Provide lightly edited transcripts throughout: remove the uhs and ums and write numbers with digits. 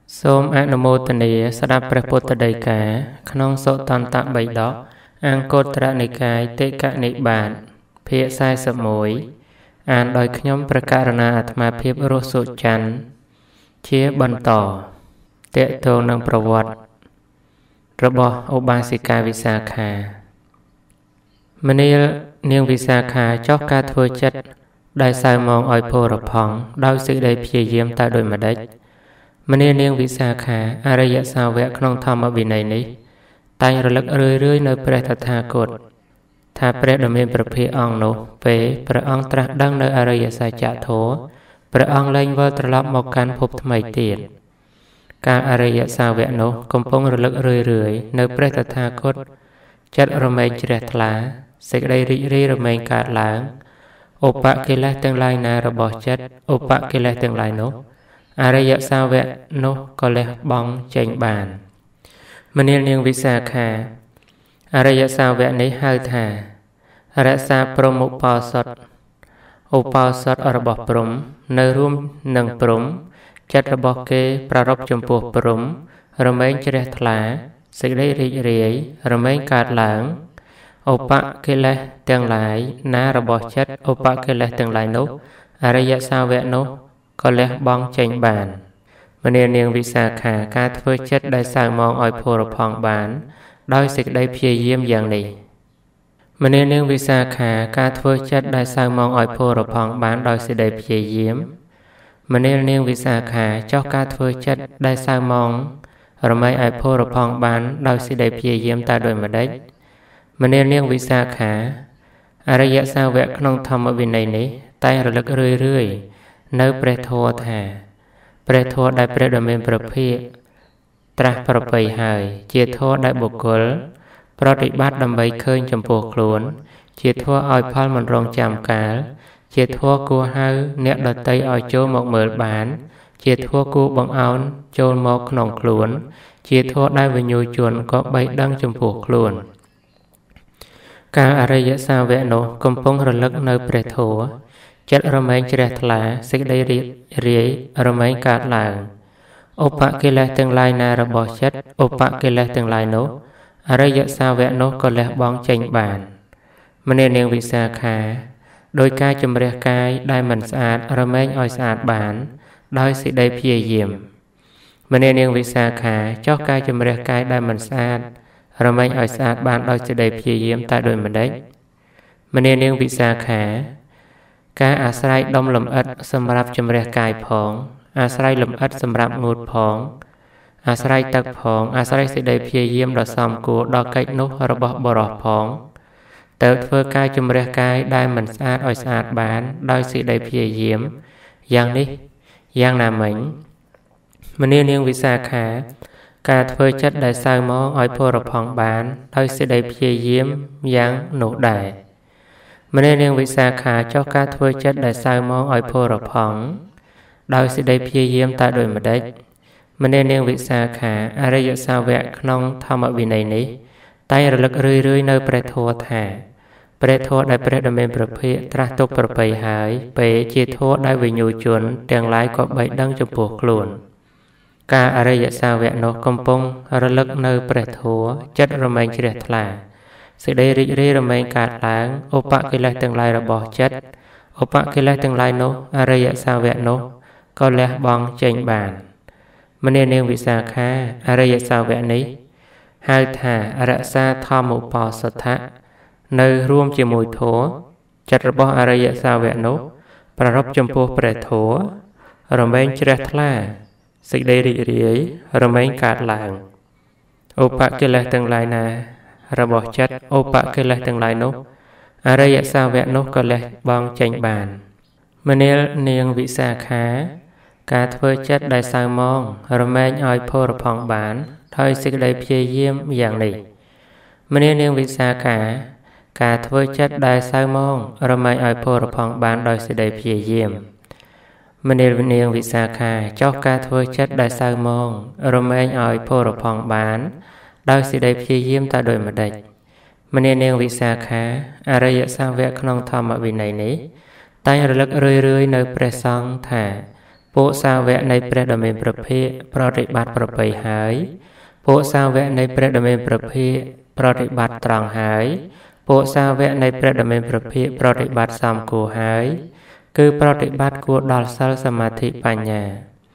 សូមអនុមោទនាស្ដាប់ព្រះពុទ្ធដីកាក្នុងសុតន្តបិដកអង្គត្រនិកាយតិកនិបាតភាគ41អានដោយខ្ញុំព្រះករុណាអាត្មាភាពរស់សុច័ន្ទជាបន្តទាក់ទងនឹងប្រវត្តិរបស់ឧបាសិកាវិសាខាមនាលនាងវិសាខាចោះការធ្វើចិត្តដែលសៅមងឲ្យភោរផង់ដោយសេចក្តីព្យាយាមតើដូចម្ដេចមនាលនាងវិសាខាអរិយសាវកក្នុងធម្មវិន័យនេះតែងរលឹករឿយៗនៅព្រះតថាគតថាព្រះដ៏មានព្រះភិក្ខអង្គនោះពេលព្រះអង្គត្រាស់ដឹងនៅអរិយសច្ចធម៌ព្រះអង្គលែងវិលត្រឡប់មកកាន់ភពថ្មីទៀតកាលអរិយសាវកនោះកំពុងរលឹករឿយៗនៅព្រះតថាគតចិត្តរមែងជ្រះថ្លាសេចក្តីរីករាយរមែងកើតឡើងឧបកិលេសទាំងឡាយណារបស់ចិត្តឧបកិលេសទាំងឡាយនោះអរិយសាវកនោះក៏លះបង់ចេញបានមនាលនាងវិសាខាអរិយសាវកនេះហៅថារក្សាព្រហ្មឧបោសថរបស់ព្រហ្មនៅរួមនឹងព្រហ្មចិត្តរបស់គេប្រារព្ធចំពោះព្រហ្មរមែងជ្រះថ្លាសេចក្តីរីករាយរមែងកើតឡើងឧបកិលេសទាំងឡាយណារបស់ចិត្តឧបកិលេសទាំងឡាយនោះអរិយសាវកនោះក៏លះបង់ចេញបានមនាលនាងវិសាខាការធ្វើចិត្តដែលសៅមងឲ្យភោរផង់បានដោយសេចក្តីព្យាយាមយ៉ាងនេះមនាលនាងវិសាខាការធ្វើចិត្តដែលសៅមងឲ្យភោរផង់បានដោយសេចក្តីព្យាយាមមនាលនាងវិសាខាចោះការធ្វើចិត្តដែលសៅមងរមែងឲ្យភោរផង់បានដោយសេចក្តីព្យាយាមតើដូចម្ដេចមនាលនាងវិសាខាអរិយសាវកក្នុងធម្មវិន័យនេះតែងរលឹករឿយៗនៅព្រះធម៌ថាព្រះធម៌ដែលព្រះដ៏មានព្រះភិក្ខត្រាស់ប្រពៃហើយជាធម៌ដែលបុគ្គលប្រតិបត្តិដើម្បីឃើញចំពោះខ្លួនជាធម៌ឲ្យផលមិនរងចាំកាលជាធម៌គួរហៅអ្នកដទៃឲ្យចូលមកមើលបានជាធម៌គួរបង្អោនចូលមកក្នុងខ្លួនជាធម៌ដែលវិញ្ញូជនក៏បីដឹងចំពោះខ្លួនកាលអរិយសាវកនោះកំពុងរលឹកនៅព្រះធម៌ចិត្តរមែងជ្រះថ្លាសេចក្តីរីករាយរមែងកើតឡើងឧបកិលេសទាំងឡាយណារបស់ចិត្តឧបកិលេសទាំងឡាយនោះអរិយសាវកនោះក៏លះបង់ចេញបានមនាលនាងវិសាខាដោយការជំរះកាយដែលមិនស្អាតរមែងឲ្យស្អាតបានដោយសេចក្តីព្យាយាមមនាលនាងវិសាខាចោះការជំរះកាយដែលមិនស្អាតរមែងឲ្យស្អាតបានដោយសេចក្តីព្យាយាមតែដូចម្ដេចមនាលនាងវិសាខាការអាស្រ័យដុំលំអិតសម្រាប់ជំរះកាយផងអាស្រ័យលំអិតសម្រាប់ងូតផងអាស្រ័យទឹកផងអាស្រ័យសេចក្តីព្យាយាមដ៏សមគួរដល់កិច្ចនោះរបស់បរិសុទ្ធផងទៅធ្វើការជំរះកាយដែលមិនស្អាតឲ្យស្អាតបានដោយសេចក្តីព្យាយាមយ៉ាងនេះយ៉ាងណាមិញមនាលនាងវិសាខាការធ្វើចិត្តដែលសៅមកឲ្យភោរផង់បានដោយសេចក្តីព្យាយាមយ៉ាងនោះដែរមនាលនាងវិសាខាចោះការធ្វើចិត្តដែលសៅមកឲ្យភោរផង់ដោយសេចក្តីព្យាយាមតើដូចម្ដេចមនាលនាងវិសាខាអរិយសាវកក្នុងធម្មវិន័យនេះតែងរលឹករឿយៗនៅព្រះធម៌ថាព្រះធម៌ដែលព្រះដ៏មានព្រះភិក្ខត្រាស់ទុកប្រពៃហើយពេលជាធម៌ដែលវិញ្ញូជនទាំងឡាយក៏បីដឹងចំពោះខ្លួនការអរិយសាវកនោះកំពុងរលឹកនៅព្រះធម៌ចិត្តរមែងជ្រះថ្លាសេចក្តីរីករាយរមែងកើតឡើងឧបកិលេសទាំងឡាយរបស់ចិត្តឧបកិលេសទាំងឡាយនោះអរិយសាវកនោះក៏លះបង់ចេញបានមនាលនាងវិសាខាអរិយសាវកនេះហៅថារក្សាធម្មឧបោសថៈនៅរួមជាមួយធម៌ចិត្តរបស់អរិយសាវកនោះប្រារព្ធចំពោះព្រះធម៌រមែងជ្រះថ្លាសេចក្តីរីករាយរមែងកើតឡើងឧបកិលេសទាំងឡាយណារបស់ចិត្តឧបកិលេសទាំងឡាយនោះអរិយសាវកនោះក៏លះបង់ចេញបានមនាលនាងវិសាខាការធ្វើចិត្តដែលសៅមងរមែងឲ្យភោរផង់បានដោយសេចក្តីព្យាយាមយ៉ាងនេះមនាលនាងវិសាខាការធ្វើចិត្តដែលសៅមងរមែងឲ្យភោរផង់បានដោយសេចក្តីព្យាយាមមនាលនាងវិសាខាចោះការធ្វើចិត្តដែលសៅមងរមែងឲ្យភោរផង់បានដោយសេចក្តីព្យាយាមតើដូចម្ដេចមនាលនាងវិសាខាអរិយសាវកក្នុងធម្មវិន័យនេះតែងរលឹករឿយៗនៅព្រះសង្ឃថា Bộ sao vẽ này bệ đầm mê bờ phê pro rị bát bờ bầy hái bộ sao vẽ này bệ đầm mê bờ phê pro rị bát tròn hái bộ sao vẽ này bệ đầm mê bờ phê pro rị bát sam cổ hái cứ pro rị bát của đal sal samadhi banya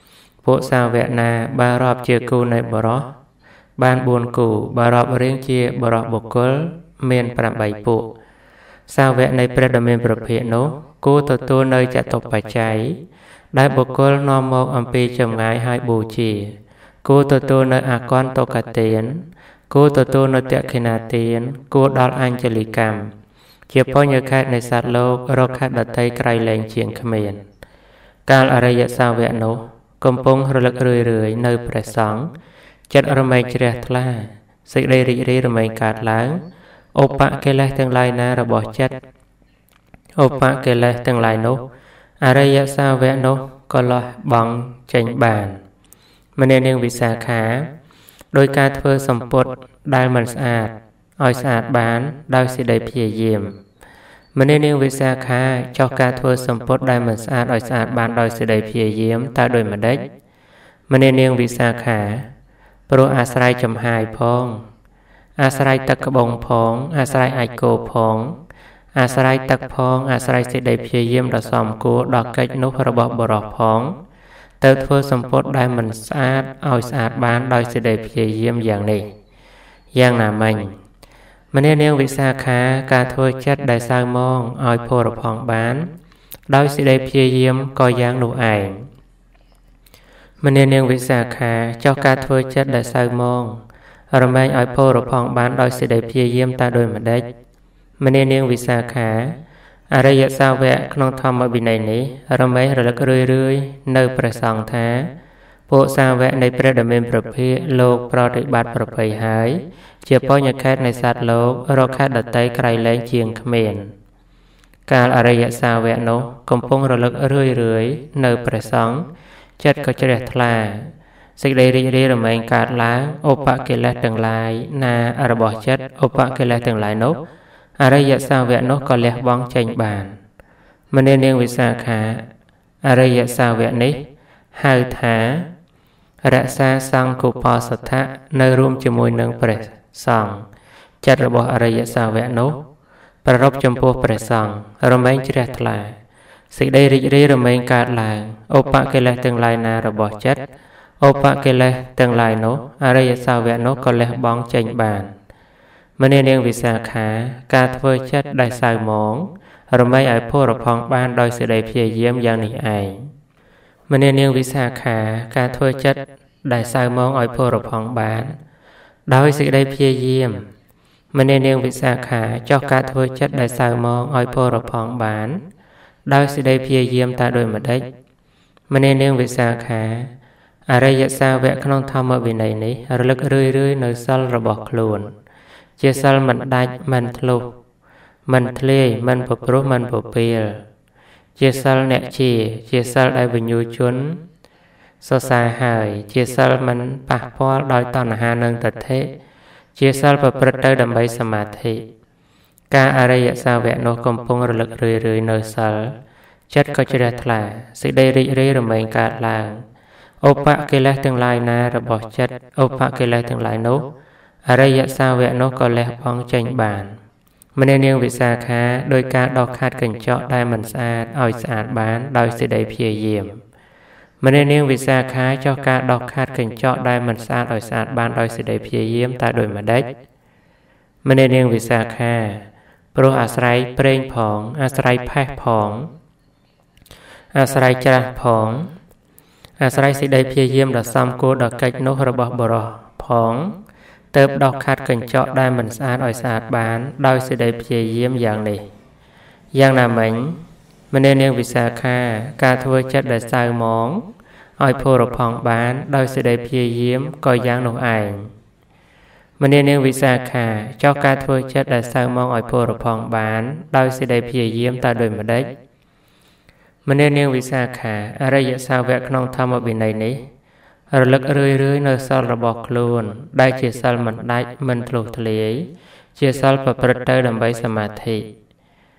bộ sao vẽ na ba rọp chia cụ này bờ đó ban buồn cụ ba rọp riêng chia bờ rọp bộc col miền pram bảy bộ sao vẽ này bệ đầm mê bờ phê nô cô tu nơi chặt tộc phải cháy đại bộ col no mô âm pi chầm ngái hai bù chỉ cô tu nơi a con tô cả tiền cô tu nơi tiệ khi na tiền cô đal anh chali cam chia po nhớ khaiในสัตว์โลกโรคขัดดัดไตไกลแรงเฉียงเขมรการอริยสาวเวโนกำปงระลึกเรื่อยในประสังจัดระเมงเจริญทลาสิได้ริเรระเมงการล้างโอปะเกลัยทั้งหลายนาระบอบจัดโอปะเกลัยทั้งหลายโนอริยสาวเวโนก็ลอยบังเจงบานมันเนียงวิสาขาโดยการเพื่อสมปดได้มันสะอาดอ้อยสะอาดบานได้สิได้เพียเยี่ยมมันเนียงวิสาขาเจ้าการเพื่อสมปดได้มันสะอาดอ้อยสะอาดบานได้สิได้เพียเยี่ยมตาโดยมันได้มันเนียงวิสาขาโปรอาศัยจำหายพองอาศัยตะกบงพองอาศัยไอโกพองอาศัยตักพองอาศัยสิได้เพียเยี่ยมดอกสอมกูดอกเกจนุระบบบรอพองเติร์เพื่อสมปดได้มันสะอาดเอาสะอาดบ้านโดยสิได้เพียเยี่ยมอย่างนี้อย่างหนามันมันเนียงวิสาขาการทวยจัดได้สร้างมองเอาโพรพองบ้านโดยสิได้เพียเยี่ยมก็อย่างหนูไอมันเนียงวิสาขาเจ้าการทวยจัดได้สร้างมองระแมงเอาโพรพองบ้านโดยสิได้เพียเยี่ยมตาโดยมันได้มันเนียงวิสาขาอริยสาวะขนมธรรมบินัยนี้เราไม่ระลึกเรื่อยๆในประสังท้าโปสาวะในประเดิมประเพศโลกปฏิบัติประเพยหายเจียป้อยแคดในสัตว์โลกเราแคดดัดไตไกลแรงเชียงเขมรการอริยสาวะโนกำปงระลึกเรื่อยๆในประสังจัดก็จะเรียกทลาสิ่งใดเรียเราไม่การล้างโอปะเกลัดต่างหลายนาอรบจัดโอปะเกลัดต่างหลายนกอริยสาวะนกก็เลี้ยบ้องเจงบานมันเนียงวิสาขาอริยสาวะนี้หายถารักษาสังกุปสัทธะในร่วมจมวยหนึ่งประสังจัดระบบอริยสาวะนกประรบจมพูประสังเราไม่เจริญทลาสิ่งใดริเรเราไม่การลางโอปะเกลัดต่างหลายนาระบบจัดโอปะเกลัดต่างหลายนกอริยสาวะนกก็เลี้ยบ้องเจงบานมันเนียงวิสาขาการทวยจัดได้สายมองเราไม่อาจพูดพองบ้านโดยสิได้เพียเยี่ยมอย่างนี้ไอมันเนียงวิสาขาการทวยจัดได้สายมองอ้อยพูดพองบ้านโดยสิได้เพียเยี่ยมมันเนียงวิสาขาเจ้าการทวยจัดได้สายมองอ้อยพูดพองบ้านโดยสิได้เพียเยี่ยมตาโดยมาได้มันเนียงวิสาขาอริยสาวะขนมธรรมวินัยนี้ระลึกเรื่อยๆในสัลระบอกครูนเจสัลมันได้มันทลุมันทะเลมันปปรุมันปเปียลเจสัลเนชีเจสัลได้วิญญูชนสสายหายเจสัลมันปะพอลโดยตอนหานังตัดเทเจสัลประพฤติดำใบสมาธิการอริยสาวะโนกมปงระลึกเรื่อยๆในสัลจัดก็จะได้ทลายสิได้ริเรระเมงการลางโอปะเกลัยทั้งหลายนาระบบจัดโอปะเกลัยทั้งหลายโนอริยสาวะนกก็เลี้ยบ้องเจงบานมันเนียงวิสาขาโดยการดอกขาดกันเจาะได้มันสะอาดอ้อยสะอาดบานโดยสิได้เพียเยี่ยมมันเนียงวิสาขาเจ้าการดอกขาดกันเจาะได้มันสะอาดอ้อยสะอาดบานโดยสิได้เพียเยี่ยมตาโดยมาได้มันเนียงวิสาขาโปรอาศัยเปล่งผองอาศัยแพร่ผองอาศัยจระผองอาศัยสิได้เพียเยี่ยมดอกซ้ำกูดอกเกจนกระบบบรอผองเติบดอกขาดกันเจาะได้มันสะอาดอ้อยสะอาดบานโดยสิได้เพียเยี่ยมอย่างนี้อย่างนาเหม็นมันเนียงวิสาขาการทวยจัดได้สายมองอ้อยโพรพองบานโดยสิได้เพียเยี่ยมก็อย่างหนูไอมันเนียงวิสาขาเจ้าการทวยจัดได้สายมองอ้อยโพรพองบานโดยสิได้เพียเยี่ยมตาโดยมาได้มันเนียงวิสาขาอริยสาวะขนมธรรมบินัยนี้ระลึกเรื่อยๆในสัลระบอกครูนได้เจสัลมันได้มันทะลุทะเลเจสัลประพฤติดำใบสมาธิ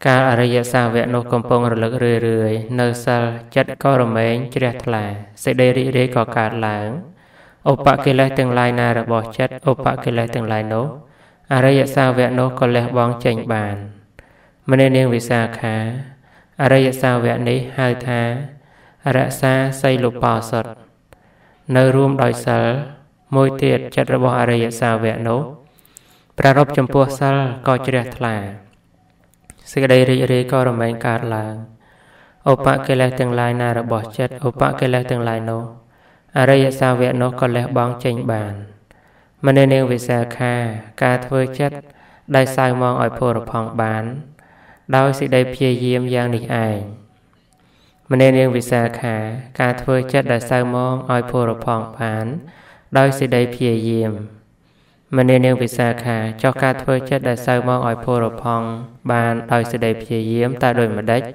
Cả ở đây sao vẹn nó công pong rồi lực rười nơi sao chất có rồi mấy chết là sẽ đây đi có cả lãng Opa kê lại từng lai na rồi bỏ chất Opa kê lại từng lai nốt ở đây sao vẹn nó có lẽ bóng chành bàn mà nên nên vì sao khá ở đây sao vẹn đấy hai thá ở đây xa xây lục bò sọt nơi rùm đòi sở môi tiệt chất rồi bỏ ở đây sao vẹn nốt pra rộp chấm pua sal có chết là sẽ đây đi có rồi mấy cả lãng Opa kê lại từng lai na rồi bỏ chất Opa kê lại từng lai nốt ở đây sao vẹn nó có lẽ bóng chành bàn mà nên nên vì sao khá ca thơ chất đại sai mong ở phô rập hòng bán đôi sự đầy phía diêm giang địch ảnh mà nên vì sao khá ca thơ chất đại sai mong ở phô rập hòng bán đôi sự đầy phía diêm mà nên vì sao khá cho ca thơ chất đại sai mong ở phô rập hòng bán đôi sự đầy phía diêm ta đôi mà đếch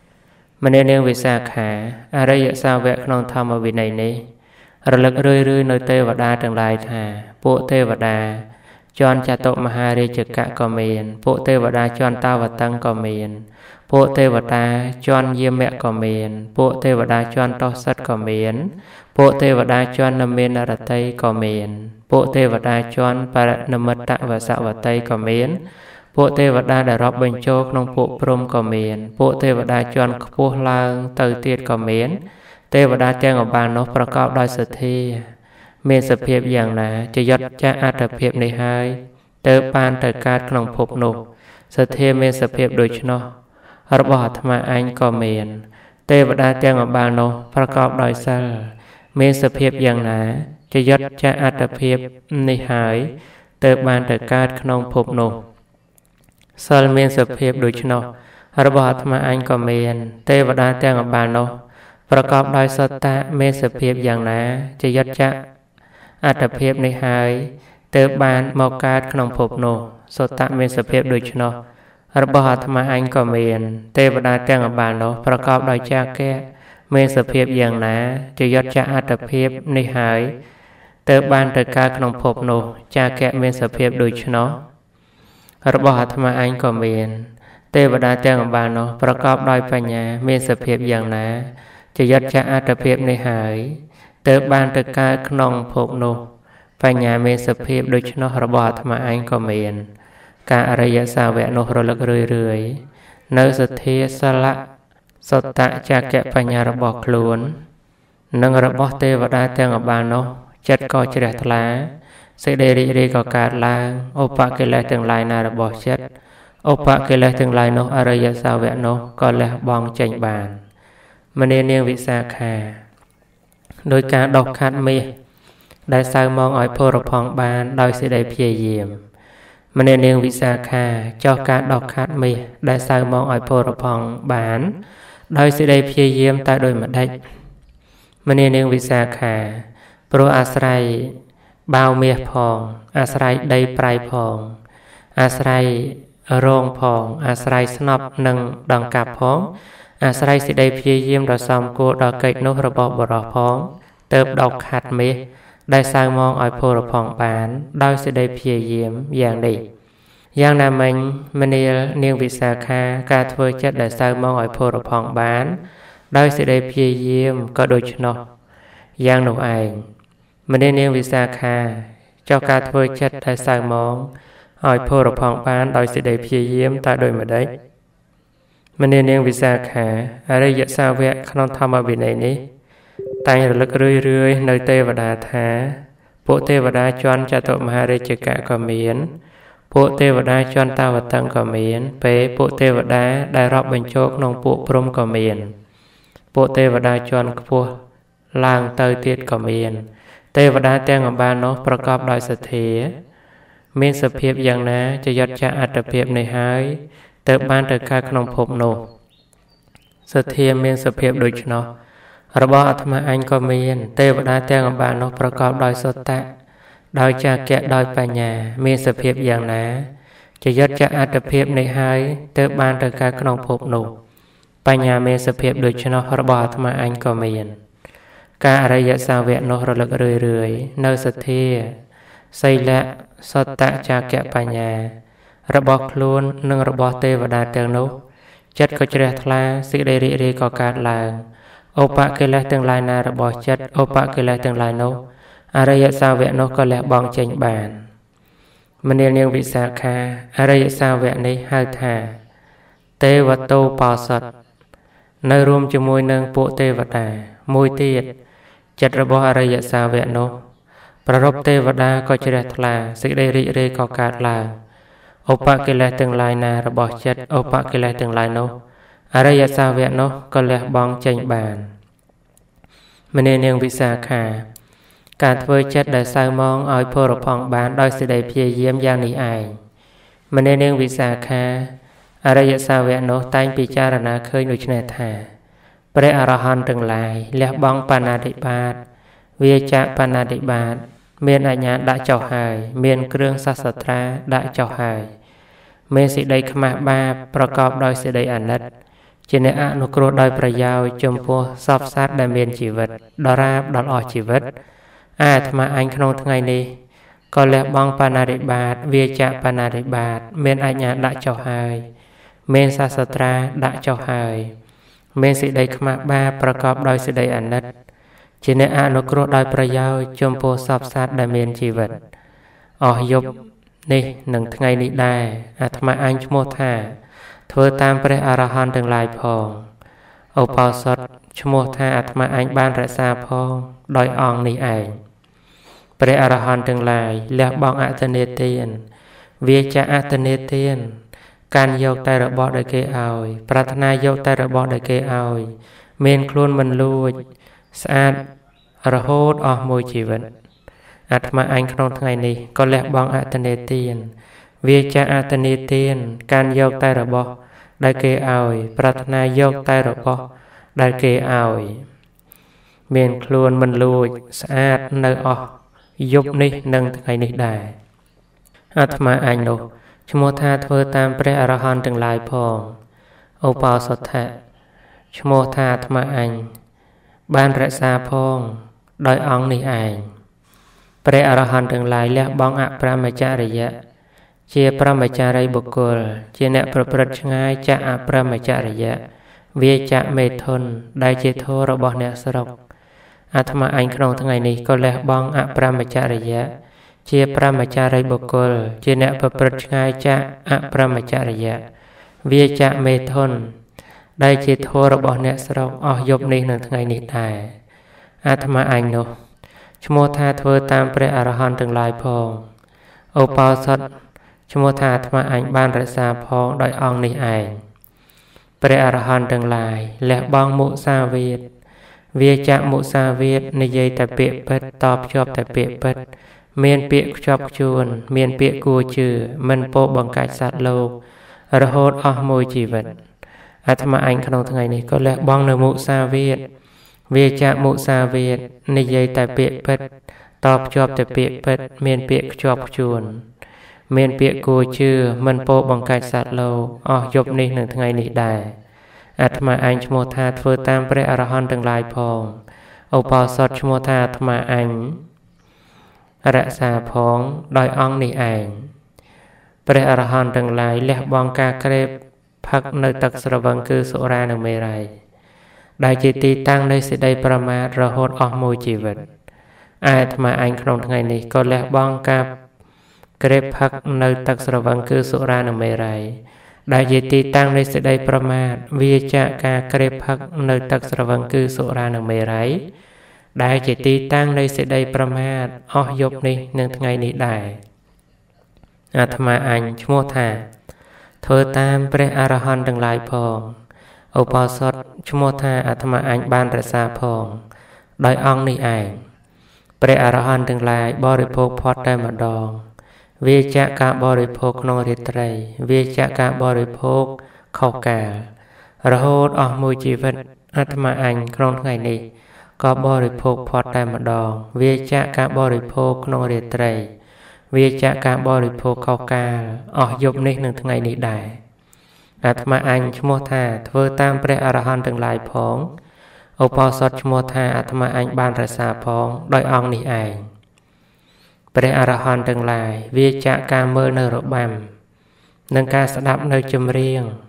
mà nên vì sao khá ở đây sao vẹn non thăm ở vị này này rồi lực rơi nơi tê và đa từng lại thả bộ tê và đa chọn cha tổ mà hai trực cả cò miền bộ tê và đa chọn tao và tăng cò miền bộ tê và đa chọn diêm mẹ cò miền bộ tê và đa chọn to sắt cò miền bộ tê và đa chọn nằm miền ở tây cò miền bộ tê và đa chọn para nằm mất tạ và xạo vào tây cò miền bộ tê và đa đã rót bình chô trong bộ prom cò miền bộ tê và đa chọn bộ lang từ tiệt cò miền tê và đa trang ở bàn nóประกอบដោយសទ្ធាមានសភាពយ៉ាងណាជាយត់ចាអត្ថភាពនេះហើយទៅបានទៅកើតក្នុងភពនោះសទ្ធាមានសភាពដូច្នោះរបស់អាត្មាអញក៏មានទេវតាទាំងអបាលនោះប្រកបដោយសិលមានសភាពយ៉ាងណាជាយត់ចាអត្ថភាពនេះហើយទៅបានទៅកើតក្នុងភពនោះសិលមានសភាពដូច្នោះរបស់អាត្មាអញក៏មានទេវតាទាំងអបាលនោះប្រកបដោយសត្តាមានសភាពយ៉ាងណាជាយត់ចាអត្ថភាពនេះហើយទៅបានមកកើតក្នុងភពនោះសត្តាមានសភាពដូច្នោះរបស់អាត្មាអញក៏មានទេវតាទាំងអបាលនោះប្រកបដោយចាកៈមានសភាពយ៉ាងណាជាយត់ចាអត្ថភាពនេះហើយទៅបានទៅកើតក្នុងភពនោះចាកៈមានសភាពដូច្នោះរបស់អាត្មាអញក៏មានទេវតាទាំងអបាលនោះប្រកបដោយបញ្ញាមានសភាពយ៉ាងណាជាយត់ចាអត្ថភាពនេះហើយទៅបានទៅកើតក្នុងភពនោះបញ្ញាមានសភាពដូច្នោះរបស់អាត្មាអញក៏មានការអរិយសាវកនោះរលឹករឿយនៅសទ្ធាសលៈសតៈចាកៈបញ្ញារបស់ខ្លួននិងរបស់ទេវតាទាំងអបាលនោះចិត្តក៏ជ្រះថ្លាសេចក្តីរីករាយក៏កើតឡើងឧបកិលេសទាំងឡាយណារបស់ចិត្តឧបកិលេសទាំងឡាយនោះអរិយសាវកនោះក៏លះបង់ចេញបានមនានាងវិសាខាโดยការដុសខាត់មាសដែលសៅมองឲ្យភរផងបានដោយសេចក្តីព្យាយាមមនានាងវិសាខាចោះការដុសខាត់មាសដែលសៅมองឲ្យភរផងបានដោយសេចក្តីព្យាយាមតែដោយម្ដេចមនានាងវិសាខាព្រោះអាស្រ័យបាវមាសផងអាស្រ័យដីប្រៃផងអាស្រ័យរងផងអាស្រ័យស្នប់និងដង្កាប់ផងអាស្រ័យសេចក្តីព្យាយាមដ៏សមគួរដល់កិច្ចនោះរបស់បរិសផងទៅដុសខាត់មាសដែលសៅมองឲ្យភរផងបានដោយសេចក្តីព្យាយាមយ៉ាងនេះយ៉ាងណាមិញមនាលនាងវិសាខាការធ្វើចិត្តដែលសៅมองឲ្យភរផងបានដោយសេចក្តីព្យាយាមក៏ដូច្នោះយ៉ាងនោះឯងមនាលនាងវិសាខាចោះការធ្វើចិត្តដែលសៅมองឲ្យភរផងបានដោយសេចក្តីព្យាយាមតែដោយម្ដេចមនាលនាងវិសាខាអរិយសាវកក្នុងធម្មវិន័យនេះតែងរលឹករឿយនៅទេវតាថាពួកទេវតាជន់ចតុមហារាជកៈក៏មានពួកទេវតាជន់តាវតੰក៏មានពេលពួកទេវតាដែលរាប់បញ្ចូលក្នុងពួកព្រំក៏មានពួកទេវតាជន់ខ្ពស់ឡើងទៅទៀតក៏មានទេវតាទាំងអបាលនោះប្រកបដោយសទ្ធាមានសភាពយ៉ាងណាជាយត់ចាអត្ថភាពនេះហើយទៅបានទៅកើតក្នុងភពនោះសទ្ធាមានសភាពដូច្នោះរបស់អាត្មាអញក៏មានទេវតាទាំងអបាលនោះប្រកបដោយសតៈដោយចាកៈដោយបញ្ញាមានសភាពយ៉ាងណាជាយត់ចាអត្ថភាពនេះហើយទៅបានទៅកើតក្នុងភពនោះបញ្ញាមានសភាពដូច្នោះរបស់អាត្មាអញក៏មានការអរិយសាវកនោះរលឹករឿយនៅសទ្ធាសីលៈសតៈចាកៈបញ្ញារបស់ខ្លួននិងរបស់ទេវតាទាំងនោះ chất có trẻ thla sự đầy rị rị có cát làng ô bạ kê lẽ tương lai na bỏ chất ô bạ kê lẽ tương lai nô à đây sao vẹn nô có lẽ bong chênh bàn mình niên vị xa kha à đây sao vẹn này hai thà tê vật tô bò sật nơi rùm cho môi nâng bộ tê vật đà môi tiệt chất ra bỏ à đây sao vẹn nô bà rộp tê vật đà có trẻ thla sự đầy rị rị có cát làng ô bạ kê lẽ tương lai na bỏ chất ô bạ kê lẽ tương lai nô à đây sao vẹn nô có lẽ bong chênh bàn mình niên vị xa khaการធ្វើចិត្តដែលសៅមងឲ្យពលរផងបានដោយសេចក្តីព្យាយាមយ៉ាងនេះឯងម្នាក់នាងវិសាខាអរិយសាវកនោះតែងពិចារណាឃើញដូចនេះថាព្រះអរហន្តទាំងឡាយលះបង់បាណាតិបាតវាចាបាណាតិបាតមានអញ្ញាដាក់ចុះហើយមានគ្រឿងសាស្ត្រាដាក់ចុះហើយមានសេចក្តីខ្មាស់បាបប្រកបដោយសេចក្តីអាណិតជាអ្នកអនុគ្រោះដោយប្រយោជន៍ចំពោះសពសត្វដែលមានជីវិតដរាបដល់អស់ជីវិតអាត្មាអញក្នុងថ្ងៃនេះក៏លះបង់បាណាតិបាតវាចាបាណាតិបាតមានអញ្ញាដាក់ចុះហើយមានសាស្ត្រាដាក់ចុះហើយមានសេចក្តីខ្មាស់បាបប្រកបដោយសេចក្តីអាណិតជាអ្នកអនុគ្រោះដោយប្រយោជន៍ចំពោះសពសត្វដែលមានជីវិតអស់យប់នេះនិងថ្ងៃនេះដែរអាត្មាអញឈ្មោះថាធ្វើតាមព្រះអរហន្តទាំងឡាយផងឧបោសថឈ្មោះថាអាត្មាអញបានរក្សាផងដោយអង្គនេះឯងព្រះអរហន្តទាំងឡាយលះបង់អតនេទានវាចាអតនេទានកាន់យកតែរបស់ដែលគេឲ្យប្រាថ្នាយកតែរបស់ដែលគេឲ្យមានខ្លួនមិនលួចស្អាតរហូតអស់មួយជីវិតអាត្មាអញក្នុងថ្ងៃនេះក៏លះបង់អតនេទានវាចាអតនេទានកាន់យកតែរបស់ដែលគេឲ្យប្រាថ្នាយកតែរបស់ដែលគេឲ្យមានខ្លួនមិនលួចស្អាតនៅអស់យប់នេះនិងថ្ងៃនេះដែរអាត្មាអញនោះឈ្មោះថាធ្វើតាមព្រះអរហន្តទាំងឡាយផងឧបោសថៈឈ្មោះថាអាត្មាអញបានរក្សាផងដោយអង្គនេះឯងព្រះអរហន្តទាំងឡាយលះបង់អប្រមចរិយៈជាប្រមចារីបុគ្គលជាអ្នកប្រព្រឹត្តឆ្ងាយចាក់អប្រមចរិយៈវាចាក់មេធុនដែលជាធម៌របស់អ្នកស្រុកអាត្មាអញក្នុងថ្ងៃនេះក៏លះបង់អប្រមចរិយៈជាប្រមចារីបុគ្គលជាអ្នកប្រព្រឹត្តឆ្ងាយចាក់អប្រមចរិយៈវាចាក់មេធុនដែលជាធម៌របស់អ្នកស្រុកអស់យប់នេះនិងថ្ងៃនេះដែរអាត្មាអញនោះឈ្មោះថាធ្វើតាមព្រះអរហន្តទាំងឡាយផងឧបោសថឈ្មោះថាអាត្មាអញបានរក្សាផងដោយអង្គនេះឯងព្រះអរហន្តទាំងឡាយលះបង់មុសាវាទវាចាក់មុសាវាទនិយាយតែពាក្យពិតតបភ្ជាប់តែពាក្យពិតមានពាក្យខ្ជាប់ខ្ជួនមានពាក្យគួរជឿមិនពោបង្កាច់សត្វលោករហូតអស់មួយជីវិតអាត្មាអញក្នុងថ្ងៃនេះក៏លះបង់នៅមុសាវាទវាចាក់មុសាវាទនិយាយតែពាក្យពិតតបភ្ជាប់តែពាក្យពិតមានពាក្យខ្ជាប់ខ្ជួនមានពាក្យគួរជឿមិនពោបង្កាច់សត្វលោកអស់យប់នេះនិងថ្ងៃនេះដែរអាត្មាអញឈ្មោះថាធ្វើតាមព្រះអរហន្តទាំងឡាយផងឧបោសថឈ្មោះថាអាត្មាអញរក្សាផងដោយអង្គនេះឯងព្រះអរហន្តទាំងឡាយលះបង់ការក្រេបផឹកនៅទឹកស្រវឹងគឺសុរានិងមេរ័យដែលជាទីតាំងនៃសេចក្តីប្រមាទរហូតអស់មួយជីវិតអាត្មាអញក្នុងថ្ងៃនេះក៏លះបង់ការក្រេបផឹកនៅទឹកស្រវឹងគឺសុរានិងមេរ័យដែលជាទីតាំងនៃសេចក្តីប្រមាទវាចាក់ការក្រេបផឹកនៅទឹកស្រវឹងគឺសុរានិងមេរ័យដែលជាទីតាំងនៃសេចក្តីប្រមាទអស់យប់នេះនិងថ្ងៃនេះដែរអាត្មាអញឈ្មោះថាធ្វើតាមព្រះអរហន្តទាំងឡាយផងឧបោសថឈ្មោះថាអាត្មាអញបានរក្សាផងដោយអង្គនេះឯងព្រះអរហន្តទាំងឡាយបរិភោគផុតតែម្ដងវាចាក់ការបរិភោគក្នុងរាត្រីវាចាក់ការបរិភោគខុសកាលរហូតអស់មួយជីវិតអាត្មាអញក្នុងថ្ងៃនេះក៏បរិភោគផុតតែម្ដងវាចាក់ការបរិភោគក្នុងរាត្រីវាចាក់ការបរិភោគខុសកាលអស់យប់នេះនិងថ្ងៃនេះដែរអាត្មាអញឈ្មោះថាធ្វើតាមព្រះអរហន្តទាំងឡាយផងឧបោសថឈ្មោះថាអាត្មាអញបានរក្សាផងដោយអង្គនេះឯងព្រះអរហន្តទាំងឡាយវាចាក់ការមើលនៅរបាំនិងការស្ដាប់នៅចម្រៀង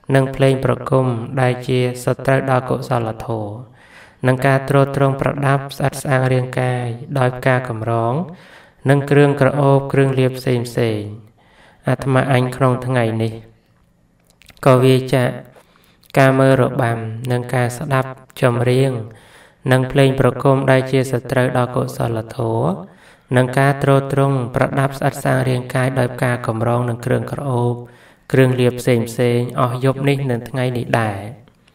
nâng pleng prokum đại chia sật trời đo cộ sò là thổ nâng ca trô trongประดับ sạch sang riêng cai đòi ca cầm róng nâng krương cờ ô krương liệp xem Atma anh không thằng ngày này có vi chạ ca mơ rộ bàm nâng ca sắp đắp chồm riêng nâng pleng prokum đại chia sật trời đo cộ sò là thổ nâng ca trô trongประดับ sạch sang riêng cai đòi ca cầm róng nâng krương cờ ô krương liệp xem dục ní nâng thằng ngày này đại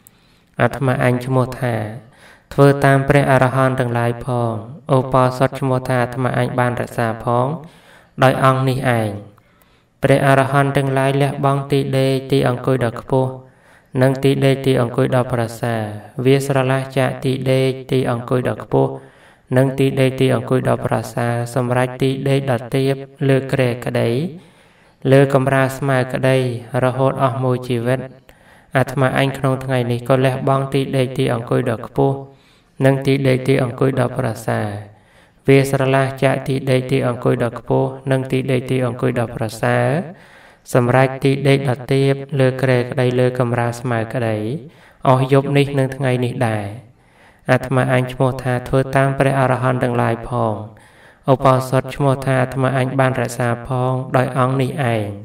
Atma anh cho một thả Thưa tam pre arahant từng lại phong ô po sot chmo tha Atma anh ban rạ xa phong đòi ong ní ảnh pre arahant từng lại lẹ bong ti đê ti ong côi đọc po nâng ti đê ti ong côi đọc prasa viết ra la cha ti đê ti ong côi đọc po nâng ti đê ti ong côi đọc prasa xâm rách ti đê đọt tiếp lơ kre cả đấy lơ cầm ra smai cả đây ra hốt ọc môi chỉ vết Atma anh không thằng ngày này có lẽ bong ti đê ti ong côi đọc po nâng ti đê ti ong côi đọc prasa viết ra la cha ti đê ti ong côi đọc po nâng ti đê ti ong côi đọc prasa xâm rách ti đê đọt tiếp lơ kre cả đây lơ cầm ra smai cả đấy ọc dục ní nâng thằng ngày này đại Atma anh chmo tha thưa tam pre arahant từng lại phong ô po sot chmo tha Atma anh ban rạ xa phong đòi ong ní ảnh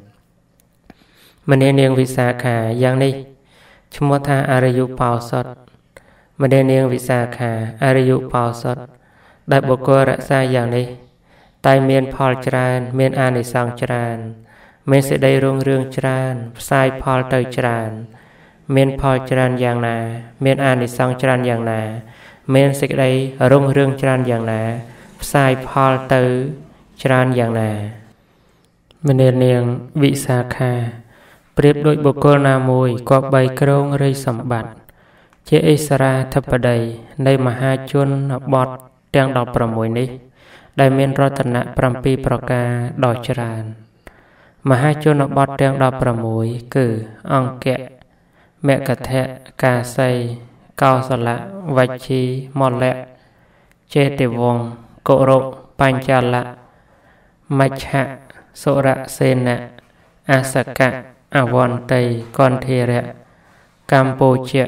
mình nên niềng vì xa khả giang ní chmo tha arayu po sot mình nên niềng vì xa khả arayu po sot đại bộ cơ rạ xa giang ní tay miền Paul tràn miền an đi sang tràn miền sẽ đây rung rương tràn sai Paul tới tràn miền Paul tràn giang nà miền an đi sang tràn giang nà miền sẽ đây rung rương tràn giang nà sai Paul tới tràn giang nà mình nên niềng vị xa khả Priệp đôi bộ cơ nà mùi có bày krông rây sầm bạch chế Isra thập đầy nơi mà hai chuôn bọt đang đọc pra mùi ní đại miền rô tận nạ prampi proka đòi tràn mà hai chuôn bọt đang đọc pra mùi cử ong kẹ mẹ cà thẹ cà xây cao sọ lạ vạch chi mọt lẹ chê tì vòng cộ rộ bánh chà lạ mạch hạ sộ rạ sên nạ asaka avon tây con thề rẹ Campuchia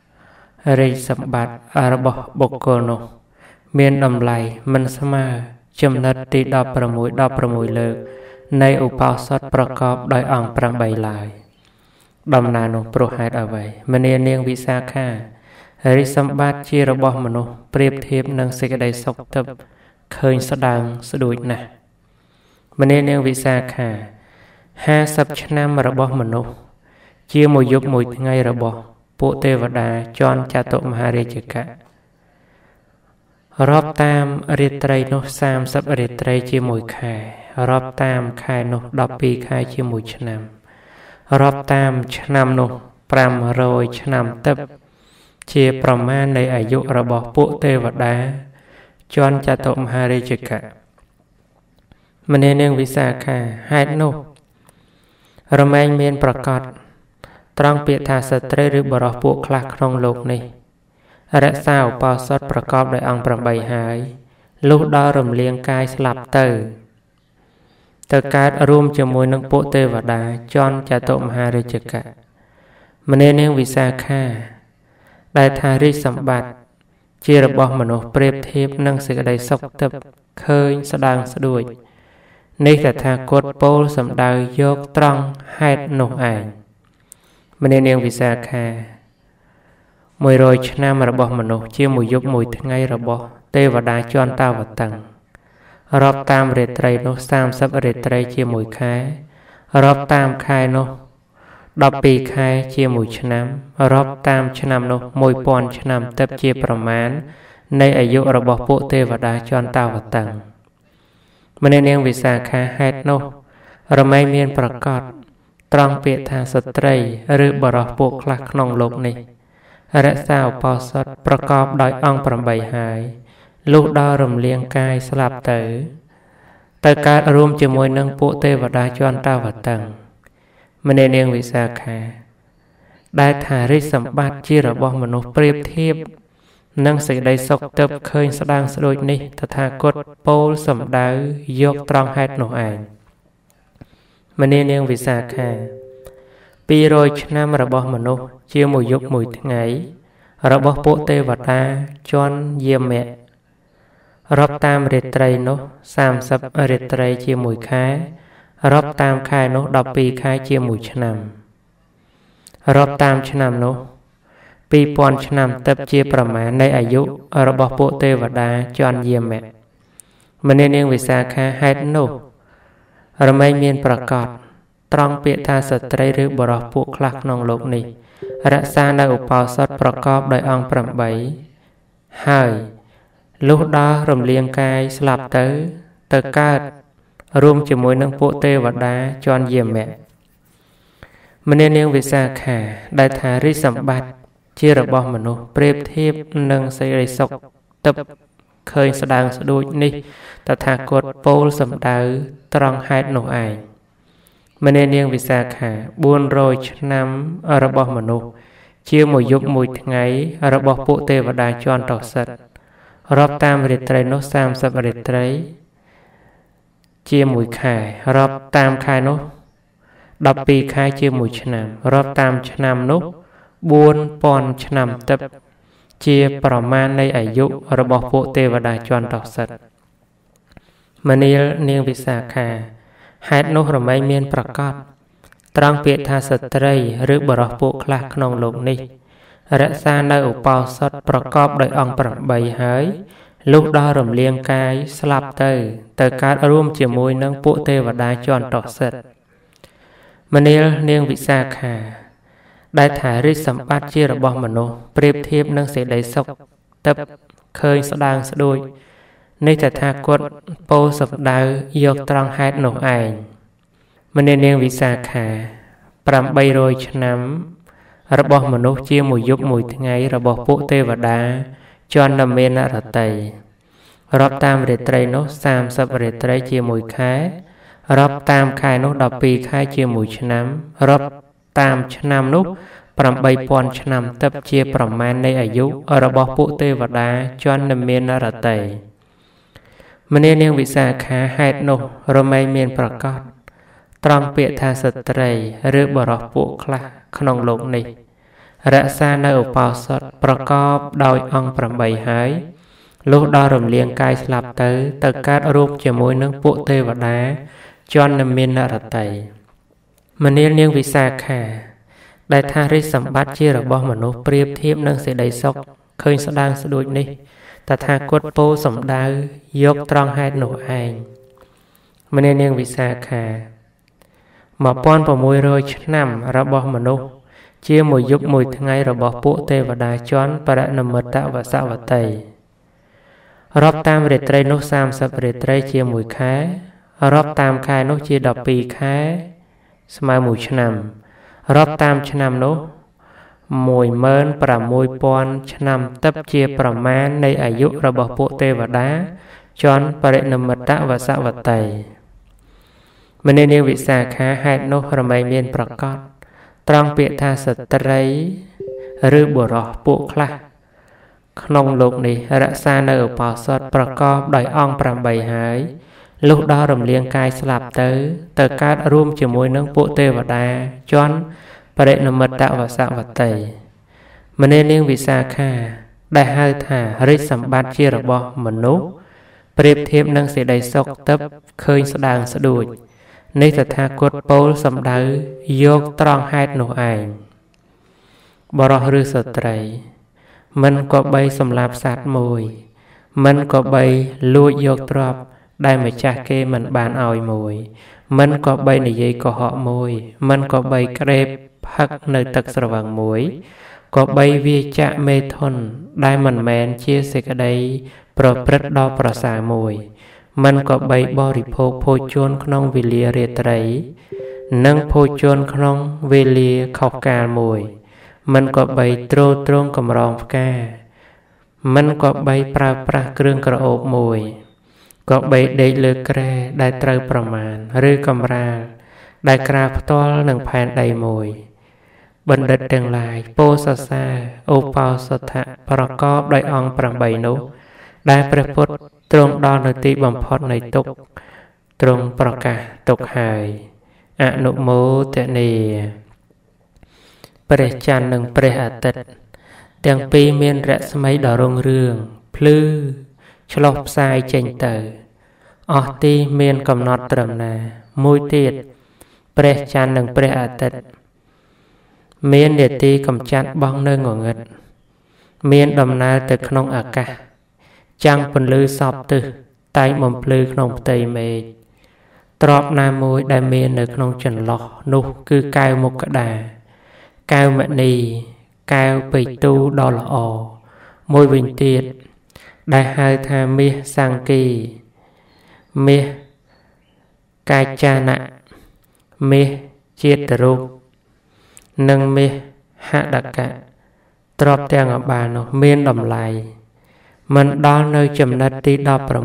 rây sập bát arabo bokono miền đầm lầy mình sama chấm nát ti đập pra mùi lơ nay upao sót prakop đòi ong prang bay lại đầm nà nô pro hai ở vậy mình nên niềng vị xa kha rây sập bát chi rabo mano priệp thiệp nâng xây đầy sọc tập khơi sạt đàng sạt đuổi nè mình nên niềng vị xa kha 50 ឆ្នាំរបស់មនុស្សជាមួយយប់មួយថ្ងៃរបស់ពួកទេវតាចនចតុមហារាជកៈរាប់តាមរាត្រីនោះ30រាត្រីជាមួយខែរាប់តាមខែនោះ12ខែជាមួយឆ្នាំរាប់តាមឆ្នាំនោះ500ឆ្នាំទឹកជាប្រមាណនៃអាយុរបស់ពួកទេវតាចនចតុមហារាជកៈម្នាក់នាងវិសាខាហេតុនោះរមែងមានប្រកាសត្រង់ពាក្យថាស្ត្រីឬបរិសពួកខ្លះក្នុងលោកនេះរក្សាឧបោសថប្រកបដោយអង្គ8ហើយលុះដល់រំលាងកាយស្លាប់ទៅកើតរួមជាមួយនឹងពួកទេវតាចនចតុមហារាជកៈម្នាក់នាងវិសាខាដែលថារាជសម្បត្តិជារបស់មនុស្សប្រៀបធៀបនឹងសេចក្តីសុខទឹកឃើញស្ដាងស្ដួចនេះតថាគតពោលសម្ដៅយកត្រង់ហេតុនោះឯងម្នាក់នាងវិសាខា100ឆ្នាំរបស់មនុស្សជាមួយយប់មួយថ្ងៃរបស់ទេវតាចនតាវតੰរាប់តាមរាត្រីនោះ30រាត្រីជាមួយខែរាប់តាមខែនោះ12ខែជាមួយឆ្នាំរាប់តាមឆ្នាំនោះ1000ឆ្នាំទឹកជាប្រមាណនៃអាយុរបស់ពួកទេវតាចនតាវតੰម្នាក់នាងវិសាខាហេតុនោះរមែងមានប្រកាសត្រង់ពាក្យថាស្ត្រីឬបរិសពួកខ្លះក្នុងលោកនេះរក្សាឧបោសថប្រកបដោយអង្គ8ហើយលុះដល់រំលាងកាយស្លាប់ទៅកើតរួមជាមួយនឹងពួកទេវតាចនតាវតੰម្នាក់នាងវិសាខាដែលថារាជសម្បត្តិជារបស់មនុស្សប្រៀបធៀបនឹងសេចក្តីសុខទឹកឃើញស្ដាងស្ដួចនេះតថាគតពោលសម្ដៅយកត្រង់ហេតុនោះឯងម្នាក់នាងវិសាខាពីរយឆ្នាំរបស់មនុស្សជាមួយយុគមួយថ្ងៃរបស់ពួកទេវតាជន់យាមៈរាប់តាមរាត្រីនោះ30រាត្រីជាមួយខែរាប់តាមខែនោះ12ខែជាមួយឆ្នាំរាប់តាមឆ្នាំនោះ2000ឆ្នាំទៅជាប្រមាណនៃអាយុរបស់ពួកទេវតាជន់យាមៈម្នានាងវិសាខាហេតុនោះរមែងមានប្រកាសត្រង់ពាក្យថាស្ត្រីឬបុរសពួកខ្លះក្នុងលោកនេះរក្សានៅឧបោសថប្រកបដោយអង្គ8ហើយលុះដល់រំលាងកាយស្លាប់ទៅកើតរួមជាមួយនឹងពួកទេវតាជន់យាមៈម្នានាងវិសាខាដែលថារិទ្ធសម្បត្តិជារបស់មនុស្សប្រៀបធៀបនឹងសេរីសុខទឹកឃើញស្ដាងស្ដួចនេះតថាគតពោលសម្ដៅត្រង់ហេតុនោះឯងម្នានាងវិសាខា400ឆ្នាំរបស់មនុស្សជាមួយយុគមួយថ្ងៃរបស់ពួកទេវតាជន់តុសិតរាប់តាមរាត្រីនោះ30រាត្រីជាមួយខែរាប់តាមខែនោះ12ខែជាមួយឆ្នាំរាប់តាមឆ្នាំនោះ4000ឆ្នាំទឹកជាប្រមាណនៃអាយុរបស់ពួកទេវតាជន់តុសិតម្នានាងវិសាខាហេតុនោះរមែងមានប្រកាសត្រង់ពាក្យថាស្ត្រីឬបុរសពួកខ្លះក្នុងលោកនេះរក្សានៅឧបោសថប្រកបដោយអង្គ8ហើយលុះដល់រំលាងកាយស្លាប់ទៅកើតរួមជាមួយនឹងពួកទេវតាជន់តុសិតម្នានាងវិសាខាដែលថារិទ្ធសម្បត្តិជារបស់មនុស្សប្រៀបធៀបនឹងសេចក្តីសុខទឹកឃើញស្ដាងស្ដួចនេះតថាគតពោលសម្ដៅយកត្រង់ហេតុនោះឯងម្នានាងវិសាខា800ឆ្នាំរបស់មនុស្សជាមួយយុគមួយថ្ងៃរបស់ពួកទេវតាជន់នមេនរតីរាប់តាមរាត្រីនោះ30រាត្រីជាមួយខែរាប់តាមខែនោះ12ខែជាមួយឆ្នាំរាប់តាមឆ្នាំនោះ8000ឆ្នាំទៅជាប្រមាណនៃអាយុរបស់ពួកទេវតាជន់នមេនរតីម្នានាងវិសាខាហេតុនោះរមែងមានប្រកាសត្រង់ពាក្យថាស្ត្រីឬបុរសពួកខ្លះក្នុងលោកនេះរក្សានៅឧបោសថប្រកបដោយអង្គ8ហើយលុះដល់រំលាងកាយស្លាប់ទៅកើតរួមជាមួយនឹងពួកទេវតាជន់នមេនរតីម្នានាងវិសាខាដែលថារិទ្ធសម្បត្តិជារបស់មនុស្សប្រៀបធៀបនឹងសេចក្តីសុខឃើញស្ដាងស្ដួចនេះតថាគតពោលសម្ដៅយកត្រង់ហេតុនោះឯងម្នានាងវិសាខា1600ឆ្នាំរបស់មនុស្សជាមួយយុគមួយថ្ងៃរបស់ពួកទេវតាជន់បរណមិត្តវសវតីរាប់តាមរាត្រីនោះ30រាត្រីជាមួយខែរាប់តាមខែនោះជា12ខែស្មើ1ឆ្នាំរាប់តាមឆ្នាំនោះ16000ឆ្នាំទៅជាប្រមាណនៃអាយុរបស់ពួកទេវតាជន់បរិណមិត្តវសវតីម្នានាងវិសាខាហេតុនោះរមែងមានប្រកាសត្រង់ពាក្យថាស្ត្រីឬបុរសពួកខ្លះក្នុងលោកនេះរក្សានៅឧបោសថប្រកបដោយអង្គ8ហើយលុះដល់រំលាងកាយស្លាប់ទៅកើតរួមជាមួយនឹងពួកទេវតាជន់បរិណមិត្តវសវតីម្នានាងវិសាខាដែលហៅថារិទ្ធសម្បត្តិជារបស់មនុស្សប្រៀបធៀបនឹងសេចក្តីសុខទឹកឃើញស្ដាងស្ដួចនេះតថាគតពោលសម្ដៅយកត្រង់ហេតុនោះឯងបុរសឬស្ត្រីមិនក៏បីសម្លាប់សត្វមួយមិនក៏បីលួចយកទ្រព្យដែលម្ចាស់គេមិនបានឲ្យមួយមិនក៏បីនិយាយកុហកមួយមិនក៏បីក្រេបផឹកនៅទឹកស្រវឹងមួយក៏បីវាចាក់មេធនដែលមិនមែនជាសេចក្តីប្រព្រឹត្តដ៏ប្រសើរមួយមិនក៏បីបរិភោគភោជនក្នុងវេលារាត្រីនិងភោជនក្នុងវេលាខុសកាលមួយមិនក៏បីទ្រទ្រង់កម្រងផ្កាមិនក៏បីប្រើប្រាស់គ្រឿងក្រអូបមួយក៏បីដេកលើគ្រែដែលត្រូវប្រមាណឬកម្រាលដែលក្រាលផ្ទាល់នឹងផែនដីមួយបណ្ឌិតទាំងឡាយពោលសរសើរឧបោសថៈប្រកបដោយអង្គ8នោះដែលព្រះពុទ្ធទ្រង់ដល់នៅទីបំផុតនៃទុក្ខទ្រង់ប្រកាសទុក្ខហើយអនុមោទនាព្រះច័ន្ទនិងព្រះអាទិត្យទាំងពីរមានរស្មីដ៏រុងរឿងភ្លឺឆ្លុះផ្សាយចេញទៅអស់ទីមានកំណត់ត្រឹមណាមួយទៀតព្រះច័ន្ទនិងព្រះអាទិត្យមាននាទីកម្ចាត់បង់នៅងងឹតមានដំណើរទៅក្នុងអាកាសចាំងពន្លឺសពទិសតែងបំភ្លឺក្នុងផ្ទៃមេឃទ្របណាមួយដែលមាននៅក្នុងចន្លោះនោះគឺកែវមុខដាកែវមណីកែវបៃទូដ៏ល្អមួយវិញទៀតដែលហៅថាមាសសង្គីមាសកាចាណៈមាសជាតិរូបនិងមាសហដកៈទ្របទាំងអបាលនោះមានតម្លៃមិនដល់នៅចំណិតទី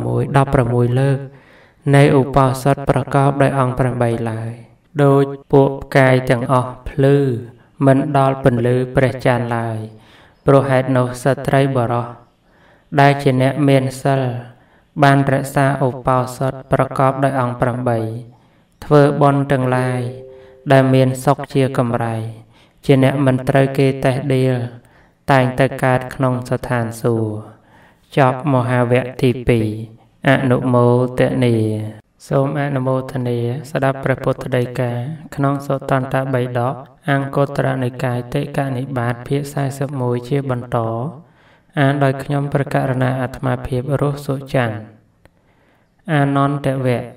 16លើកនៃឧបោសថប្រកបដោយអង្គ8ឡើយដោយពួកផ្កាយទាំងអស់ភ្លឺមិនដល់ពន្លឺព្រះច័ន្ទឡើយព្រោះហេតុនោះស្ត្រីបរោះដែលជាអ្នកមានសិលបានរក្សាឧបោសថប្រកបដោយអង្គ8ធ្វើបុណ្យទាំងឡាយដែលមានសុខជាកម្រៃជាអ្នកមិនត្រូវគេតេះដៀលតែងតែកើតក្នុងស្ថានសួគ៌ចប់មហាវគ្គទី2អនុមោទនាសូមអនុមោទនាស្ដាប់ព្រះពុទ្ធដីកាក្នុងសុត្តន្តបិដកអង្គត្រនិកាយតិកនិបាតភាគ41ជាបន្តអានដោយខ្ញុំព្រះករុណាអាត្មាភាពរស់សុច័ន្ទអានន្តវៈ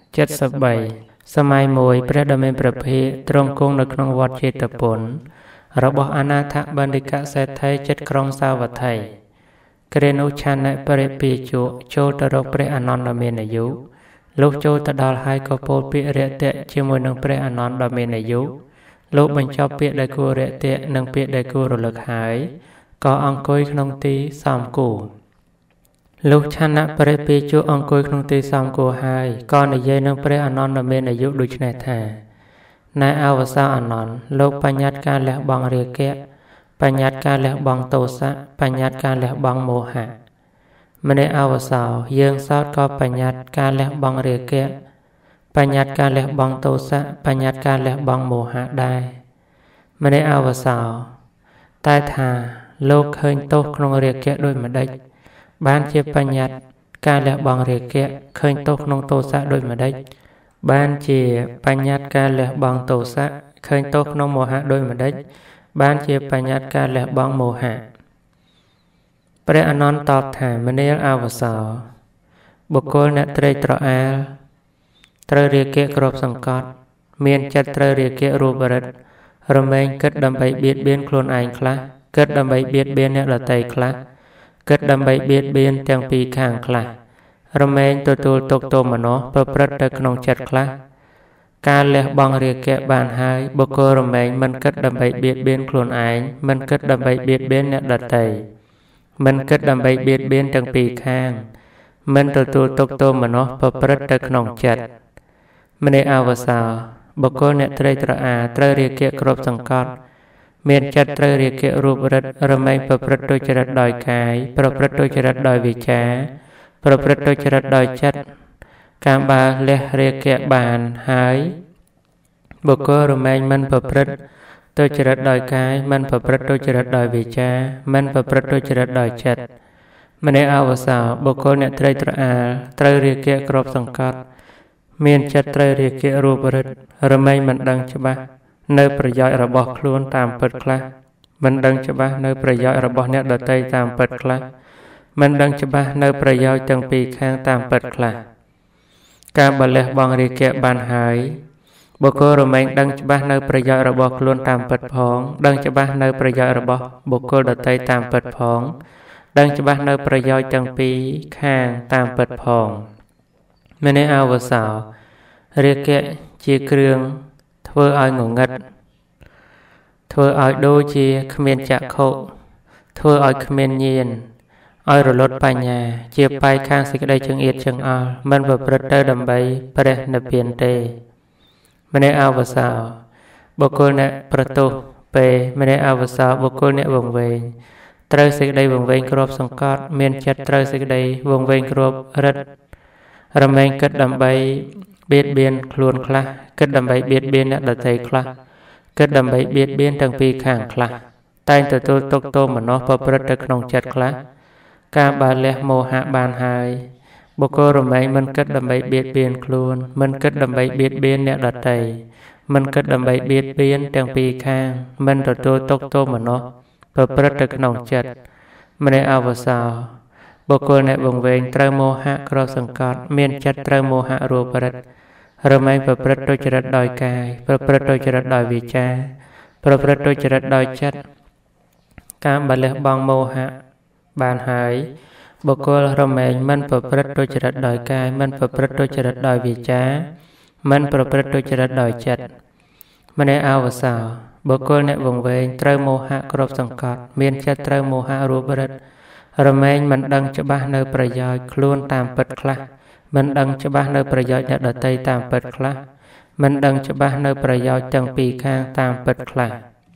73សម័យមួយព្រះដ៏មានព្រះភិក្ខទ្រង់គង់នៅក្នុងវត្តចេតពុនរបស់អនាថបណ្ឌិកសេដ្ឋីជិតក្រុងសាវត្ថីគ្រានោះឆានៈព្រះពាជុចូលទៅរកព្រះអានន្ទដ៏មានអាយុលុះចូលទៅដល់ហើយក៏ពោលពាក្យរាក់ទាក់ជាមួយនឹងព្រះអានន្ទដ៏មានអាយុលោកបញ្ចប់ពាក្យដែលគួររាក់ទាក់និងពាក្យដែលគួររលឹកហើយក៏អង្គុយក្នុងទីសមគួរលុះឆានៈព្រះពាជុអង្គុយក្នុងទីសមគួរហើយក៏និយាយនឹងព្រះអានន្ទដ៏មានអាយុដូចនេះថាណែអវសោអានន្ទលោកបញ្ញត្តិការលះបង់រាគៈបញ្ញត្តិការលះបង់ទោសៈបញ្ញត្តិការលះបង់មោហៈម្នេះអវសោយើងសោតក៏បញ្ញត្តិការលះបង់រាគៈបញ្ញត្តិការលះបង់ទោសៈបញ្ញត្តិការលះបង់មោហៈដែរម្នេះអវសោតែថាលោកឃើញទោសក្នុងរាគៈដូចម្ដេចបានជាបញ្ញត្តិការលះបង់រាគៈឃើញទោសក្នុងទោសៈដូចម្ដេចបានជាបញ្ញត្តិការលះបង់ទោសៈឃើញទោសក្នុងមោហៈដូចម្ដេចបានជាបញ្ញត្តិការលះបង់មោហៈព្រះអានន្ទតបថាមនាលអវសោបុគ្គលអ្នកត្រេកត្រអាលត្រូវរាគៈគ្របសង្កត់មានចិត្តត្រូវរាគៈរូបរិទ្ធរមែងគិតដើម្បីបៀតបៀនខ្លួនឯងខ្លះគិតដើម្បីបៀតបៀនអ្នកដទៃខ្លះគិតដើម្បីបៀតបៀនទាំងពីរខាងខ្លះរមែងទទួលទុកទោមនស្សប្រព្រឹត្តទៅក្នុងចិត្តខ្លះការលះបង់រាគៈបានហើយបុគ្គលរមែងមិនគិតដើម្បីបៀតបៀនខ្លួនឯងមិនគិតដើម្បីបៀតបៀនអ្នកដទៃមិនគិតដើម្បីបៀតបៀនទាំងពីរខាងមិនទទួលទុកទោមនស្សប្រព្រឹត្តទៅក្នុងចិត្តម្នេះអវសោបុគ្គលអ្នកត្រេកត្រអាលត្រូវរាគៈគ្របសង្កត់មានចិត្តត្រូវរាគៈរូបរិទ្ធរមែងប្រព្រឹត្តទុច្ចរិតដោយកាយប្រព្រឹត្តទុច្ចរិតដោយវាចាប្រព្រឹត្តទុច្ចរិតដោយចិត្តការបើលះរាគៈបានហើយបុគ្គលរមែងមិនប្រព្រឹត្តទុច្ចរិតដោយកាយមិនប្រព្រឹត្តទុច្ចរិតដោយវាចាមិនប្រព្រឹត្តទុច្ចរិតដោយចិត្តម្នេះអវសោបុគ្គលអ្នកត្រេកត្រអាលត្រូវរាគៈគ្របសង្កត់មានចិត្តត្រូវរាគៈរូបរិទ្ធរមែងមិនដឹងច្បាស់នៅប្រយោជន៍របស់ខ្លួនតាមពិតខ្លះមិនដឹងច្បាស់នៅប្រយោជន៍របស់អ្នកដទៃតាមពិតខ្លះមិនដឹងច្បាស់នៅប្រយោជន៍ទាំងពីរខាងតាមពិតខ្លះការបលះបង់រាគៈបានហើយបុគ្គលរមែងដឹងច្បាស់នៅប្រយោជន៍របស់ខ្លួនតាមពិតផងដឹងច្បាស់នៅប្រយោជន៍របស់បុគ្គលដទៃតាមពិតផងដឹងច្បាស់នៅប្រយោជន៍ទាំងពីរខាងតាមពិតផងម្នេះអវសោរាគៈជាគ្រឿងធ្វើឲ្យងងឹតធ្វើឲ្យដូចជាគ្មានចក្ខុធ្វើឲ្យគ្មានញាណឲ្យរលត់បញ្ញាជាបែកខាងសេចក្តីចង្អៀតចង្អល់មិនប្រព្រឹត្តទៅដើម្បីព្រះនិព្វានទេម្នេះអវសោបុគ្គលអ្នកប្រទោសពេម្នេះអវសោបុគ្គលអ្នកវង្វេងត្រូវសេចក្តីវង្វេងគ្របសង្កត់មានចិត្តត្រូវសេចក្តីវង្វេងគ្របរិទ្ធរមែងគិតដើម្បីបៀតបៀនខ្លួនខ្លះគិតដើម្បីបៀតបៀនអ្នកដទៃខ្លះ kết đầm bấy biết biến tăng pi khang khla tay từ tôi tốc tô mà nó bờ bật được nông chặt khla ca bà lẹ mô hạ bàn hai bồ cô rồi mấy mình kết đầm bấy biết biến luôn mình kết đầm bấy biết biến nẹt đặt tay mình kết đầm bấy biết biến tăng pi khang mình từ tôi tốc tô mà nó bờ bật được nông chặt mình để ao vào sao bồ cô nẹt vùng về trời mô hạ cờ sừng cọt miền chặt trời mô hạ rùa bật rồi mấy bờ bật đôi chật đòi cài bờ bật đôi chật đòi vị cha bờ bật đôi chật đòi chất ca bà lẹ bong mô hạ bàn hai bồ cô rồi mấy mình bờ bật đôi chật đòi cài mình bờ bật đôi chật đòi vị cha mình bờ bật đôi chật đòi chất mình để ao vào sao bồ cô nẹt vùng về trời mô hạ cờ sừng cọt miền chặt trời mô hạ rùa bật rồi mấy mình đăng cho ba nơiประโยชน์luôn tam bật khla mình đăng cho ba nơiประโยชน์nhận được tay tam bật khla mình đăng cho ba nơiประโยชน์tăng pi khang tam bật khla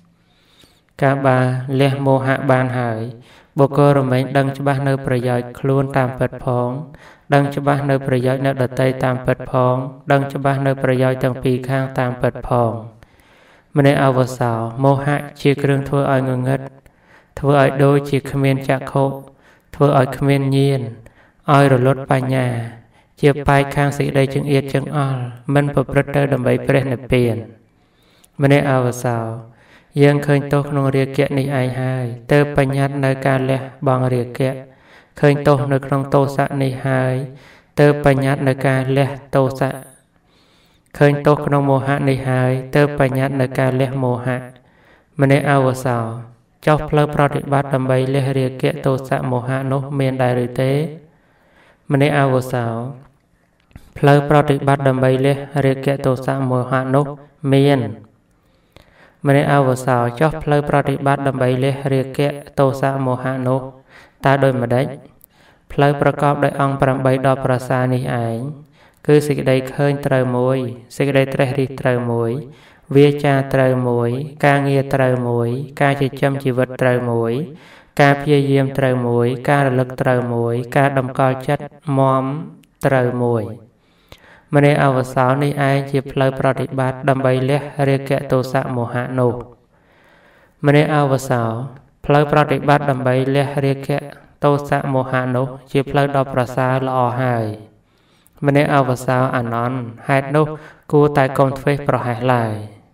cả ba lẹ mô hạ bàn hải bồ cô rồi mấy đăng cho ba nơiประโยชน์luôn tam bật phong đăng cho ba nơiประโยชน์nhận được tay tam bật phong đăng cho ba nơiประโยชน์tăng pi khang tam bật phong mình để ao vào sao mô hạ chia kêu thua ai ngưng ngất thua ai đôi chia khmer chạc khô thua ai khmer nhiên ai rồi lót pa nhà chia pai khang sĩ đây chứng yết chứng all mình bật bật đầm bấy bể nệp biển mình để ao vào sao dương khơi tôក្នុងរាគៈនេះឯងហើយទៅបញ្ញត្តិនៅការលះបង់រាគៈឃើញទោសនៅក្នុងទោសៈនេះហើយទៅបញ្ញត្តិនៅការលះទោសៈឃើញទោសក្នុងមោហៈនេះហើយទៅបញ្ញត្តិនៅការលះមោហៈម្នាក់អវសោចុះផ្លូវប្រតិបត្តិដើម្បីលះរាគៈទោសៈមោហៈនោះមានដែរឬទេម្នាក់អវសោផ្លូវប្រតិបត្តិដើម្បីលះរាគៈទោសៈមោហៈនោះមានម្នាក់អវសោចុះផ្លូវប្រតិបត្តិដើម្បីលះរាគៈទោសៈមោហៈនោះតើដូចម្ដេចផ្លូវប្រកបដោយអង្គ8ដល់ប្រសានេះឯងគឺសេចក្តីឃើញត្រូវមួយសេចក្តីត្រេះរិះត្រូវមួយវាចាត្រូវមួយការងារត្រូវមួយការចិញ្ចឹមជីវិតត្រូវមួយការព្យាយាមត្រូវមួយការរលឹកត្រូវមួយការតម្កល់ចិត្តមមត្រូវមួយម្នាក់អវសោនេះឯងជាផ្លូវប្រតិបត្តិដើម្បីលះរាគៈទោសៈមោហៈនោះម្នាក់អវសោផ្លូវប្រតិបត្តិដើម្បីលះរាគៈទោសៈមោហៈនោះជាផ្លូវដ៏ប្រសើរល្អហើយម្នាក់អវសោអានន្តហេតុនោះគួរតែកុំធ្វេសប្រហែសឡើយ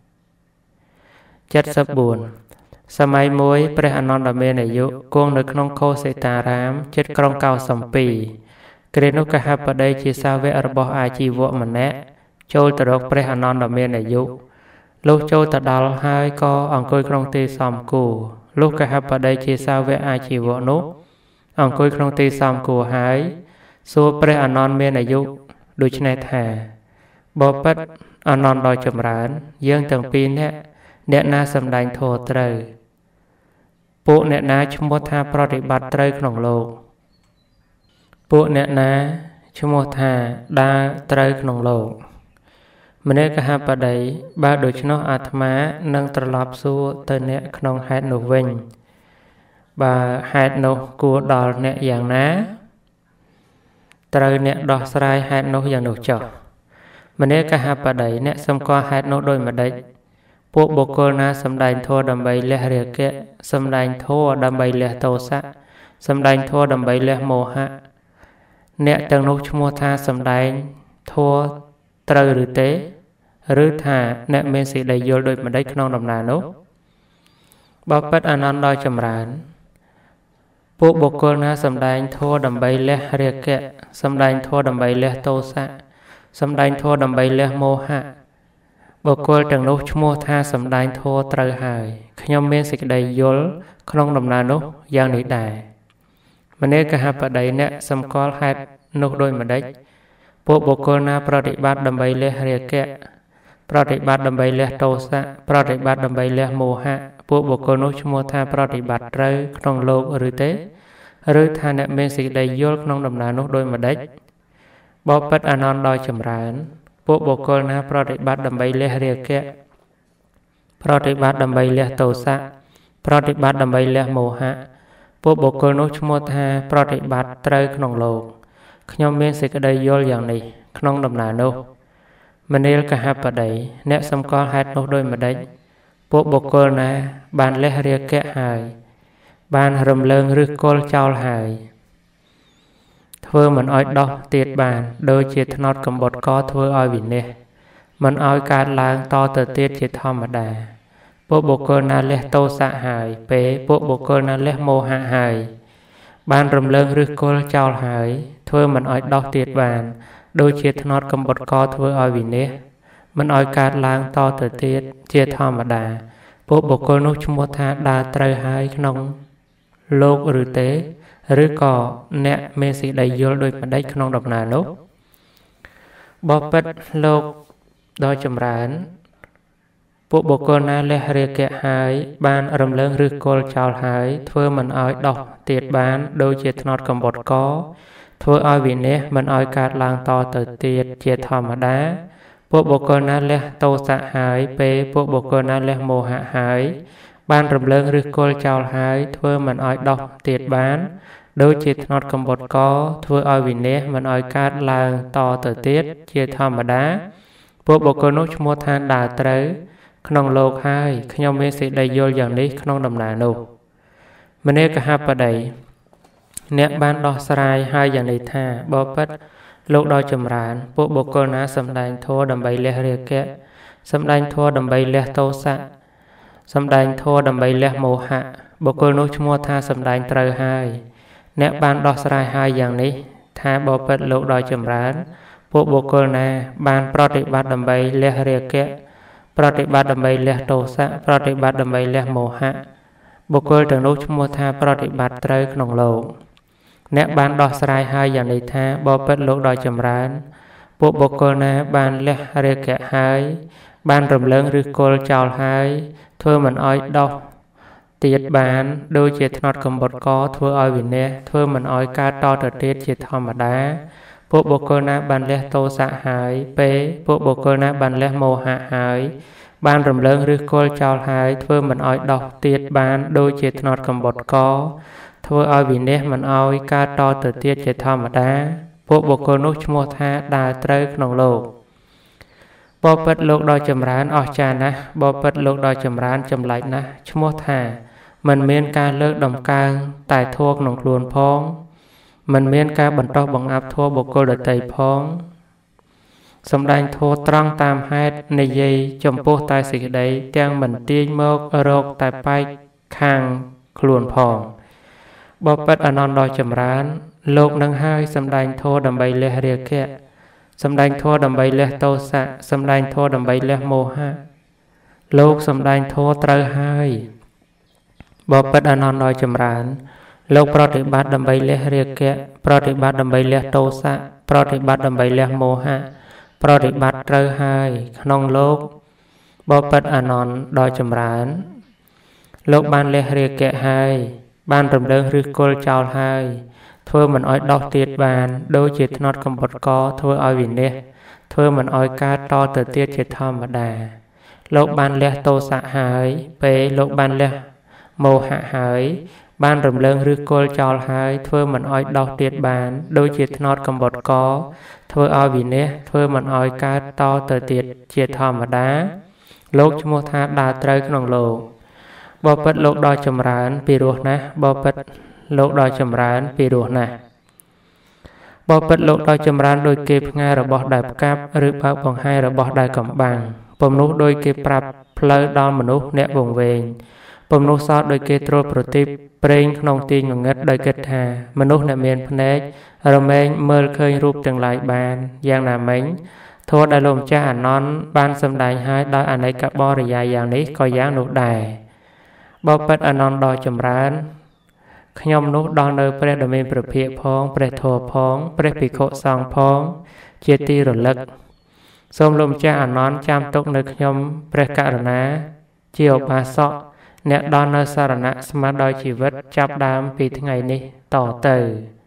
74សម័យមួយព្រះអានន្ទមានអាយុគង់នៅក្នុងកោសេតារាមជិតក្រុងកោសំពីគ្រានោះកហបតីជាសាវករបស់អាជីវកម្នាក់ចូលទៅរកព្រះអានន្ទមានអាយុលុះចូលទៅដល់ហើយក៏អង្គុយក្នុងទីសំគួរលុះកហបតីជាសាវកអាជីវកនោះអង្គុយក្នុងទីសំគួរហើយសួរព្រះអានន្ទមានអាយុដូច្នេះថាបបិទ្ធអានន្ទដ៏ចម្រើនយើងទាំងពីរអ្នកណាសម្ដែងធម៌ត្រូវពួកអ្នកណាឈ្មោះថាប្រតិបត្តិត្រូវក្នុងលោកពួកអ្នកណាឈ្មោះថាដើរត្រូវក្នុងលោកម្នាក់កហបតីបើដូច្នោះអាត្មានឹងត្រឡប់សួរទៅអ្នកក្នុងហេតុនោះវិញបើហេតុនោះគួរដល់អ្នកយ៉ាងណាត្រូវអ្នកដោះស្រាយហេតុនោះយ៉ាងនោះចុះម្នាក់កហបតីអ្នកសម្គាល់ហេតុនោះដោយម្ដេចពួកបុគ្គលណាសម្ដែងធម៌ដើម្បីលះរាគៈសម្ដែងធម៌ដើម្បីលះទោសៈសម្ដែងធម៌ដើម្បីលះមោហៈអ្នកទាំងនោះឈ្មោះថាសម្ដែងធម៌ត្រូវឬទេឬថាអ្នកមានសេចក្តីយល់ដូចម្ដេចក្នុងដំណើរនោះបបិទ្ធអានន្ទដ៏ចម្រើនពួកបុគ្គលណាសម្ដែងធម៌ដើម្បីលះរាគៈសម្ដែងធម៌ដើម្បីលះទោសៈសម្ដែងធម៌ដើម្បីលះមោហៈបុគ្គលទាំងនោះឈ្មោះថាសម្ដែងធម៌ត្រូវហើយខ្ញុំមានសេចក្តីយល់ក្នុងដំណើរនោះយ៉ាងនេះដែរម្នាក់កហបតីអ្នកសម្គាល់ហេតុនោះដោយម្ដេចពួកបុគ្គលណាប្រតិបត្តិដើម្បីលះរាគៈប្រតិបត្តិដើម្បីលះទោសៈប្រតិបត្តិដើម្បីលះមោហៈពួកបុគ្គលនោះឈ្មោះថាប្រតិបត្តិត្រូវក្នុងលោកឬទេឬថាអ្នកមានសេចក្តីយល់ក្នុងដំណើរនោះដោយម្ដេចបបិទ្ធអានន្ទដ៏ចម្រើនពួកបុគ្គលណាប្រតិបត្តិដើម្បីលះរាគៈប្រតិបត្តិដើម្បីលះទោសៈប្រតិបត្តិដើម្បីលះមោហៈពួកបុគ្គលនោះឈ្មោះថាប្រតិបត្តិត្រូវក្នុងលោកខ្ញុំមានសេចក្តីយល់យ៉ាងនេះក្នុងដំណើរនោះមនាលកហបតីអ្នកសម្គាល់ហេតុនោះដោយម្ដេចពួកបុគ្គលណាបានលះរាគៈហើយបានរំលើងឫសគល់ចោលហើយធ្វើមិនឲ្យដោះទៀតបានដូចជាថ្នោតកំបុតកធ្វើឲ្យវិនាសមិនឲ្យកើតឡើងតទៅទៀតជាធម្មតាពួកបុគ្គលណាលះទោសៈហើយពេលពួកបុគ្គលណាលះមោហៈហើយបានរំលើងឫសគល់ចោលហើយធ្វើមិនឲ្យដោះទៀតបានដូចជាថ្នោតកំបុតកធ្វើឲ្យវិនាសមិនឲ្យកើតឡើងតទៅទៀតជាធម្មតាពួកបុគ្គលនោះឈ្មោះថាដើរត្រូវហើយក្នុងលោកឬទេឬក៏អ្នកមានសេចក្តីយល់ដូចម្ដេចក្នុងដំណើរនោះបបិទ្ធលោកដ៏ចម្រើនពួកបុគ្គលណាលះរាគៈហើយបានរំលើងឫសគល់ចោលហើយធ្វើមិនឲ្យដោះទៀតបានដូចជាថ្នោតកំបុតកធ្វើឲ្យវិនាសមិនឲ្យកើតឡើងតទៅទៀតជាធម្មតាពួកបុគ្គលណាលះទោសៈហើយពេលពួកបុគ្គលណាលះមោហៈហើយបានរំលើងឫសគល់ចោលហើយធ្វើមិនឲ្យដោះទៀតបានដូចជាថ្នោតកំបុតកធ្វើឲ្យវិនាសមិនឲ្យកើតឡើងតទៅទៀតជាធម្មតាពួកបុគ្គលនោះឈ្មោះថាដើរត្រូវក្នុងលោកហើយខ្ញុំមានសេចក្តីយល់យ៉ាងនេះក្នុងដំណើរនោះមនេកហបតីអ្នកបានដោះស្រាយហើយយ៉ាងនេះថាបបិទ្ធលោកដ៏ចម្រើនពួកបុគ្គលណាសម្ដែងធម៌ដើម្បីលះរាគៈសម្ដែងធម៌ដើម្បីលះទោសៈសម្ដែងធម៌ដើម្បីលះមោហៈបុគ្គលនោះឈ្មោះថាសម្ដែងត្រូវហើយអ្នកបានដោះស្រាយហើយយ៉ាងនេះថាបបិទ្ធលោកដ៏ចម្រើនពួកបុគ្គលណាបានប្រតិបត្តិដើម្បីលះរាគៈប្រតិបត្តិដើម្បីលះទោសៈប្រតិបត្តិដើម្បីលះមោហៈបុគ្គលទាំងនោះឈ្មោះថាប្រតិបត្តិត្រូវក្នុងលោកអ្នកបានដោះស្រាយហើយយ៉ាងនេះថាបបិទ្ធលោកដ៏ចម្រើនពួកបុគ្គលណាបានលះរាគៈហើយបានរំលើងឫសគល់ចោលហើយធ្វើមិនឲ្យដោះទៀតបានដូចជាថ្នោតកំបុតកធ្វើឲ្យវិនាសធ្វើមិនឲ្យកើតតទៅទៀតជាធម្មតាពួកបុគ្គលណាបានលះទោសៈហើយពេលពួកបុគ្គលណាបានលះមោហៈហើយបានរំលើងឫសគល់ចោលហើយធ្វើមិនឲ្យដោះទៀតបានដូចជាថ្នោតកំបុតកធ្វើឲ្យវិនាសមិនឲ្យកើតតទៅទៀតជាធម្មតាពួកបុគ្គលនោះឈ្មោះថាដើរត្រូវក្នុងលោកបបិទ្ធលោកដ៏ចម្រើនអស្ចារ្យណាស់បបិទ្ធលោកដ៏ចម្រើនចម្លែកណាស់ឈ្មោះថាមិនមានការលើកដំកើងតែធម៌ក្នុងខ្លួនផងមិនមានការបន្តបង្អាប់ធម៌បុគ្គលដទៃផងសម្ដែងធម៌ត្រង់តាមហេតុនិយាយចំពោះតែសេចក្តីទាំងមិនទាញមករកតែបែកខាងខ្លួនផងបបិទ្ធអនន្តដ៏ចម្រើនលោកនឹងហើយសម្ដែងធម៌ដើម្បីលះរាគៈសម្ដែងធម៌ដើម្បីលះទោសៈសម្ដែងធម៌ដើម្បីលះមោហៈលោកសម្ដែងធម៌ត្រូវហើយបបិទ្ធអនន្តដ៏ចម្រើនលោកប្រតិបត្តិដើម្បីលះរាគៈប្រតិបត្តិដើម្បីលះទោសៈប្រតិបត្តិដើម្បីលះមោហៈប្រតិបត្តិត្រូវហើយក្នុងលោកបបិទ្ធអនន្តដ៏ចម្រើនលោកបានលះរាគៈហើយបានរំលើងឫសគល់ចោលហើយធ្វើមិនឲ្យដោះទៀតបានដូចជាថ្នោតកំបុតកធ្វើឲ្យវិនាសធ្វើមិនឲ្យកើតតទៅទៀតជាធម្មតាលោកបានលះទោសៈហើយពេលលោកបានលះមោហៈហើយបានរំលើងឫសគល់ចោលហើយធ្វើមិនឲ្យដោះទៀតបានដូចជាថ្នោតកំបុតកធ្វើឲ្យវិនាសធ្វើមិនឲ្យកើតតទៅទៀតជាធម្មតាលោកឈ្មោះថាដើរត្រូវក្នុងលោកបបិទ្ធលោកដ៏ចម្រើនពីរោះណាស់បបិទ្ធលោកដ៏ចម្រើនពីរោះណាស់បបិទ្ធលោកដ៏ចម្រើនដោយគេផ្ងាយរបស់ដែលផ្កាប់ឬបើកបង្ហាញរបស់ដែលកំបាំងពំនោះដោយគេប្រាប់ផ្លូវដល់មនុស្សអ្នកវង្វេងពំនោះសោតដោយគេត្រួតប្រទីបប្រេងក្នុងទីងងឹតដោយគិតថាមនុស្សអ្នកមានភ្នែករមែងមើលឃើញរូបទាំងឡាយបានយ៉ាងណាមិញធម៌ដែលលោកម្ចាស់អានន្ទបានសម្ដែងឲ្យដោយអនេកបរិយាយយ៉ាងនេះក៏យ៉ាងនោះដែរបបិទ្ធអនន្តដ៏ចម្រើនខ្ញុំនោះដល់នៅព្រះដ៏មានព្រះភិក្ខផងព្រះធម៌ផងព្រះភិក្ខុសង្ឃផងជាទីរលឹកសូមលោកម្ចាស់អានន្ទចាំទុកនៅខ្ញុំព្រះករុណាជាឧបាសកអ្នកដល់នៅសរណៈស្មារតីជីវិតចាប់ដើមពីថ្ងៃនេះតទៅ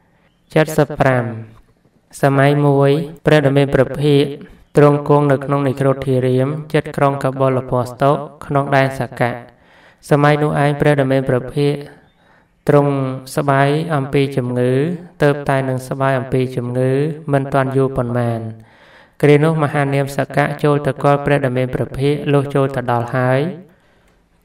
75សម័យមួយព្រះដ៏មានព្រះភិក្ខទ្រង់គង់នៅក្នុងនិក្រូធធារាមជិតក្រុងកបលពស្តុក្នុងដែនសកៈសម័យនោះឯងព្រះដ៏មានព្រះភិក្ខទ្រង់សប្បាយអំពីជំងឺទៅតែនឹងសប្បាយអំពីជំងឺមិនទាន់យូរប៉ុន្មានគ្រានោះមហានាមសកៈចូលទៅកល់ព្រះដ៏មានព្រះភិក្ខលុះចូលទៅដល់ហើយ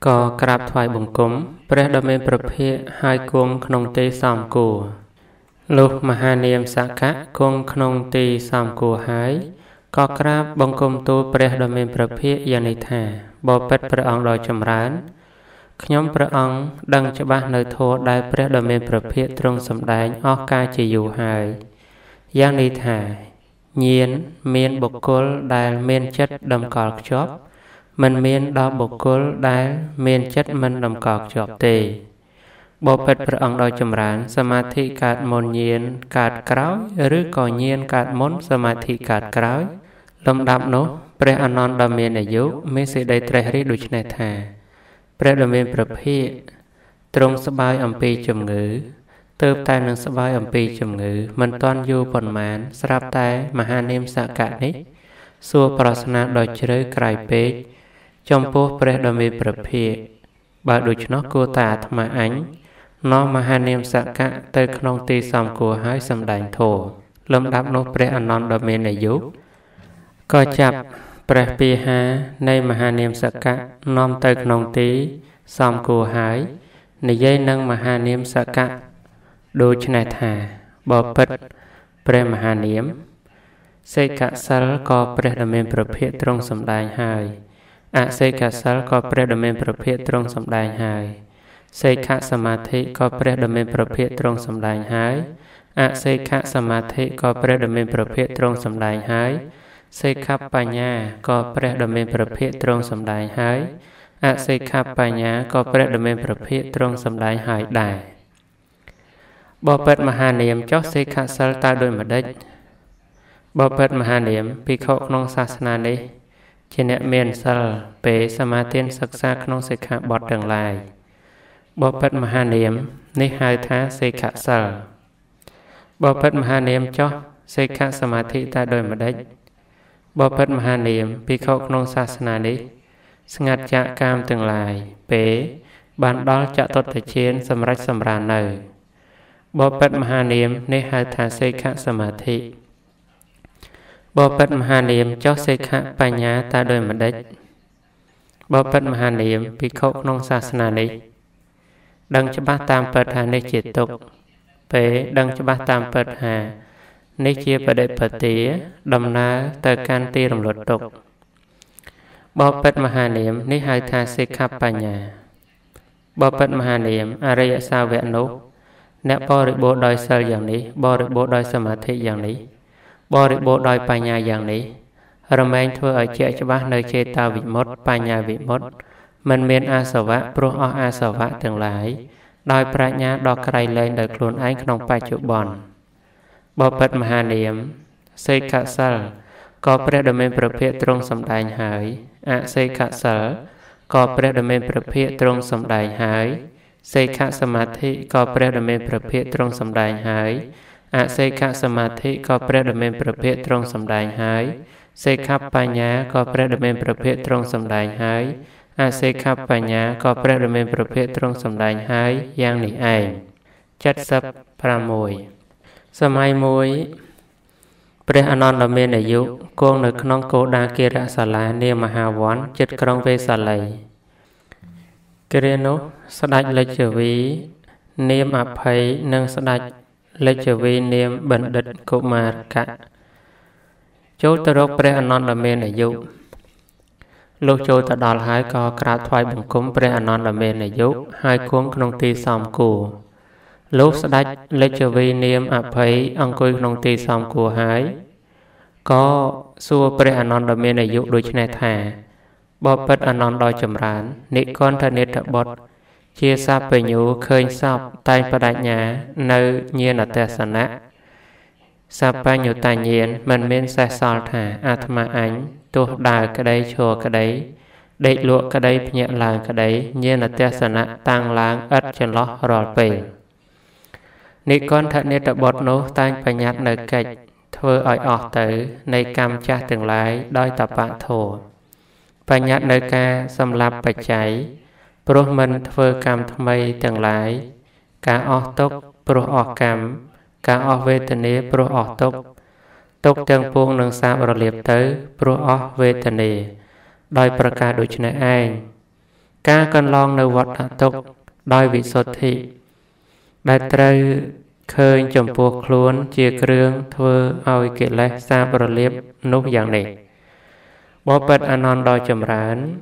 ก็กราบถวายบังคมព្រះដ៏មានព្រះភិក្ខហើយគង់ក្នុងទីសំគួរលោកមហានាមសក្កៈគង់ក្នុងទីសំគួរហើយក៏ក្រាបបង្គំទូលព្រះដ៏មានព្រះភិក្ខយ៉ាងនេះថាបបិទ្ធព្រះអង្គដ៏ចម្រើនខ្ញុំព្រះអង្គដឹងច្បាស់នៅធម៌ដែលព្រះដ៏មានព្រះភិក្ខទ្រង់សម្ដែងអស់កាលជាយូរហើយយ៉ាងនេះថាញាណមានបុគ្គលដែលមានចិត្តតម្កល់ខ្ជាប់មិនមានដល់បុគ្គលដែលមានចិត្តមិនតម្កល់ខ្ជាប់ទេបបិទ្ធព្រះអង្គដ៏ចម្រើនសមាធិកើតមុនញាណកើតក្រោយឬក៏ញាណកើតមុនសមាធិកើតក្រោយលំដាប់នោះព្រះអនន្តដ៏មានអាយុមានសេចក្តីត្រេះរិះដូច្នេះថាព្រះដ៏មានព្រះភិក្ខទ្រង់ស្បើយអំពីជំងឺទើបតែនឹងស្បើយអំពីជំងឺមិនទាន់យូរប៉ុន្មានស្រាប់តែមហានាមសក្កៈនេះសួរប្រស្នាដ៏ជ្រៅក្រៃពេកចំពោះព្រះដ៏មានព្រះភិក្ខបើដូច្នោះគួរតែអាត្មាអញនាំមហានាមសក្កៈទៅក្នុងទីសំគួរហើយសម្ដែងធម៌លំដាប់នោះព្រះអនន្តដ៏មានអាយុក៏ចាប់ព្រះពាហានៃមហានាមសក្កៈនាំទៅក្នុងទីសំគួរហើយនិយាយនឹងមហានាមសក្កៈដូច្នេះថាបបិទ្ធព្រះមហានាមសេកសិលក៏ព្រះដ៏មានព្រះភិក្ខទ្រង់សម្ដែងហើយអសេកសិលក៏ព្រះដ៏មានព្រះភិក្ខទ្រង់សម្ដែងហើយសេខសមាធិក៏ព្រះដ៏មានព្រះភិក្ខទ្រង់សម្ដែងហើយអសេខសមាធិក៏ព្រះដ៏មានព្រះភិក្ខទ្រង់សម្ដែងហើយសេខបញ្ញាក៏ព្រះដ៏មានព្រះភិក្ខទ្រង់សម្ដែងហើយអសេខបញ្ញាក៏ព្រះដ៏មានព្រះភិក្ខទ្រង់សម្ដែងហើយដែរបបិទ្ធមហានាមចុះសេខសិលតើដូចម្ដេចបបិទ្ធមហានាមភិក្ខុក្នុងសាសនានេះជាអ្នកមានសិលពេលសមាទានសិក្សាក្នុងសិក្ខាបទទាំងឡាយបបិទ្ធមហានាមនេះហៅថាសេខសិលបបិទ្ធមហានាមចុះសេខសមាធិតើដូចម្ដេចបបិទ្ធមហានាមភិក្ខុក្នុងសាសនានេះស្ងាត់ចាកកាមទាំងឡាយពេលបានដល់ចតុត្តฌានសម្រេចសម្រាននៅបបិទ្ធមហានាមនេះហៅថាសេខសមាធិបបិទ្ធមហានាមចុះសេខបញ្ញាតើដូចម្ដេចបបិទ្ធមហានាមភិក្ខុក្នុងសាសនានេះដឹងច្បាស់តាមពិតថានេះជាទុក្ខពេលដឹងច្បាស់តាមពិតថានេះជាបដិបទាដំណើរទៅកាន់ទីរំលត់ទុក្ខបបិទ្ធមហានាមនេះហៅថាសិក្ខបញ្ញាបបិទ្ធមហានាមអរិយសាវកនោះអ្នកបរិបូរដោយសិលយ៉ាងនេះបរិបូរដោយសមាធិយ៉ាងនេះបរិបូរដោយបញ្ញាយ៉ាងនេះរមែងធ្វើឲ្យជាក់ច្បាស់នៅចេតាវិមុតតិបញ្ញាវិមុតតិមិនមានអាសវៈព្រោះអស់អាសវៈទាំងឡាយដោយប្រាជ្ញាដ៏ក្រៃលែងដោយខ្លួនឯងក្នុងបច្ចុប្បន្នបបិទ្ធមហានាមសេខសិលក៏ព្រះដ៏មានព្រះភិក្ខទ្រង់សម្ដែងហើយអសេខសិលក៏ព្រះដ៏មានព្រះភិក្ខទ្រង់សម្ដែងហើយសេខសមាធិក៏ព្រះដ៏មានព្រះភិក្ខទ្រង់សម្ដែងហើយអសេខសមាធិក៏ព្រះដ៏មានព្រះភិក្ខទ្រង់សម្ដែងហើយសេខបញ្ញាក៏ព្រះដ៏មានព្រះភិក្ខទ្រង់សម្ដែងហើយអសេខបញ្ញាក៏ព្រះដ៏មានព្រះភិក្ខទ្រង់សម្ដែងហើយយ៉ាងនេះឯង76សម័យមួយព្រះអនន្តដ៏មានអាយុគង់នៅក្នុងគោដាគារសាលានាមហាវ័នជិតក្រុងវេសាលីគ្រានោះស្ដេចលេចវីនាមអភ័យនិងស្ដេចលេចវីនាមបណ្ឌិតកុមារកៈចូលទៅរកព្រះអនន្តដ៏មានអាយុលោកចូលទៅដល់ហើយក៏ក្រាបថ្វាយបង្គំព្រះអនន្តដ៏មានអាយុហើយគង់ក្នុងទីសំគួរលោកស្ដេចលេចវីនាមអភ័យអង្គុយក្នុងទីសំគួរហើយក៏សួរព្រះអនន្តដ៏មានអាយុដូចនេះថាបបិទ្ធអនន្តដ៏ចម្រើននិកន្ធនេតបុត្រជាសัพពញូឃើញសពតែងបដិញ្ញានៅញាណទេសនៈសัพពញ្ញុតញ្ញាណមិនមានសេះសល់ថាអាត្មាអញទោះដើរក្តីឈរក្តីដេកលក់ក្តីភ្ញាក់ឡើងក្តីញាណទេសនៈតាំងឡើងឥតចន្លោះរាល់ពេលនិកន្ធនេតបុត្រនោះតែងបញ្ញត្តិនៅកិច្ចធ្វើឲ្យអស់ទៅនៃកម្មចាស់ទាំងឡាយដោយតបៈធម៌បញ្ញត្តិនៅការសម្លាប់បច្ច័យព្រោះមិនធ្វើកម្មថ្មីទាំងឡាយការអស់ទុក្ខព្រោះអស់កម្មការអស់វេទនាព្រោះអស់ទុក្ខទុក្ខទាំងពួងនឹងសាបរលាបទៅព្រោះអស់វេទនាដោយប្រការដូចនេះឯង Cá cần long nơi vật hạ tục đôi vị sốt thị đại trời khơi chồng buộc luôn chia krương thưa oi kệ lẽ xa bờ liếp nút dạng này bó bật anon đòi chầm rán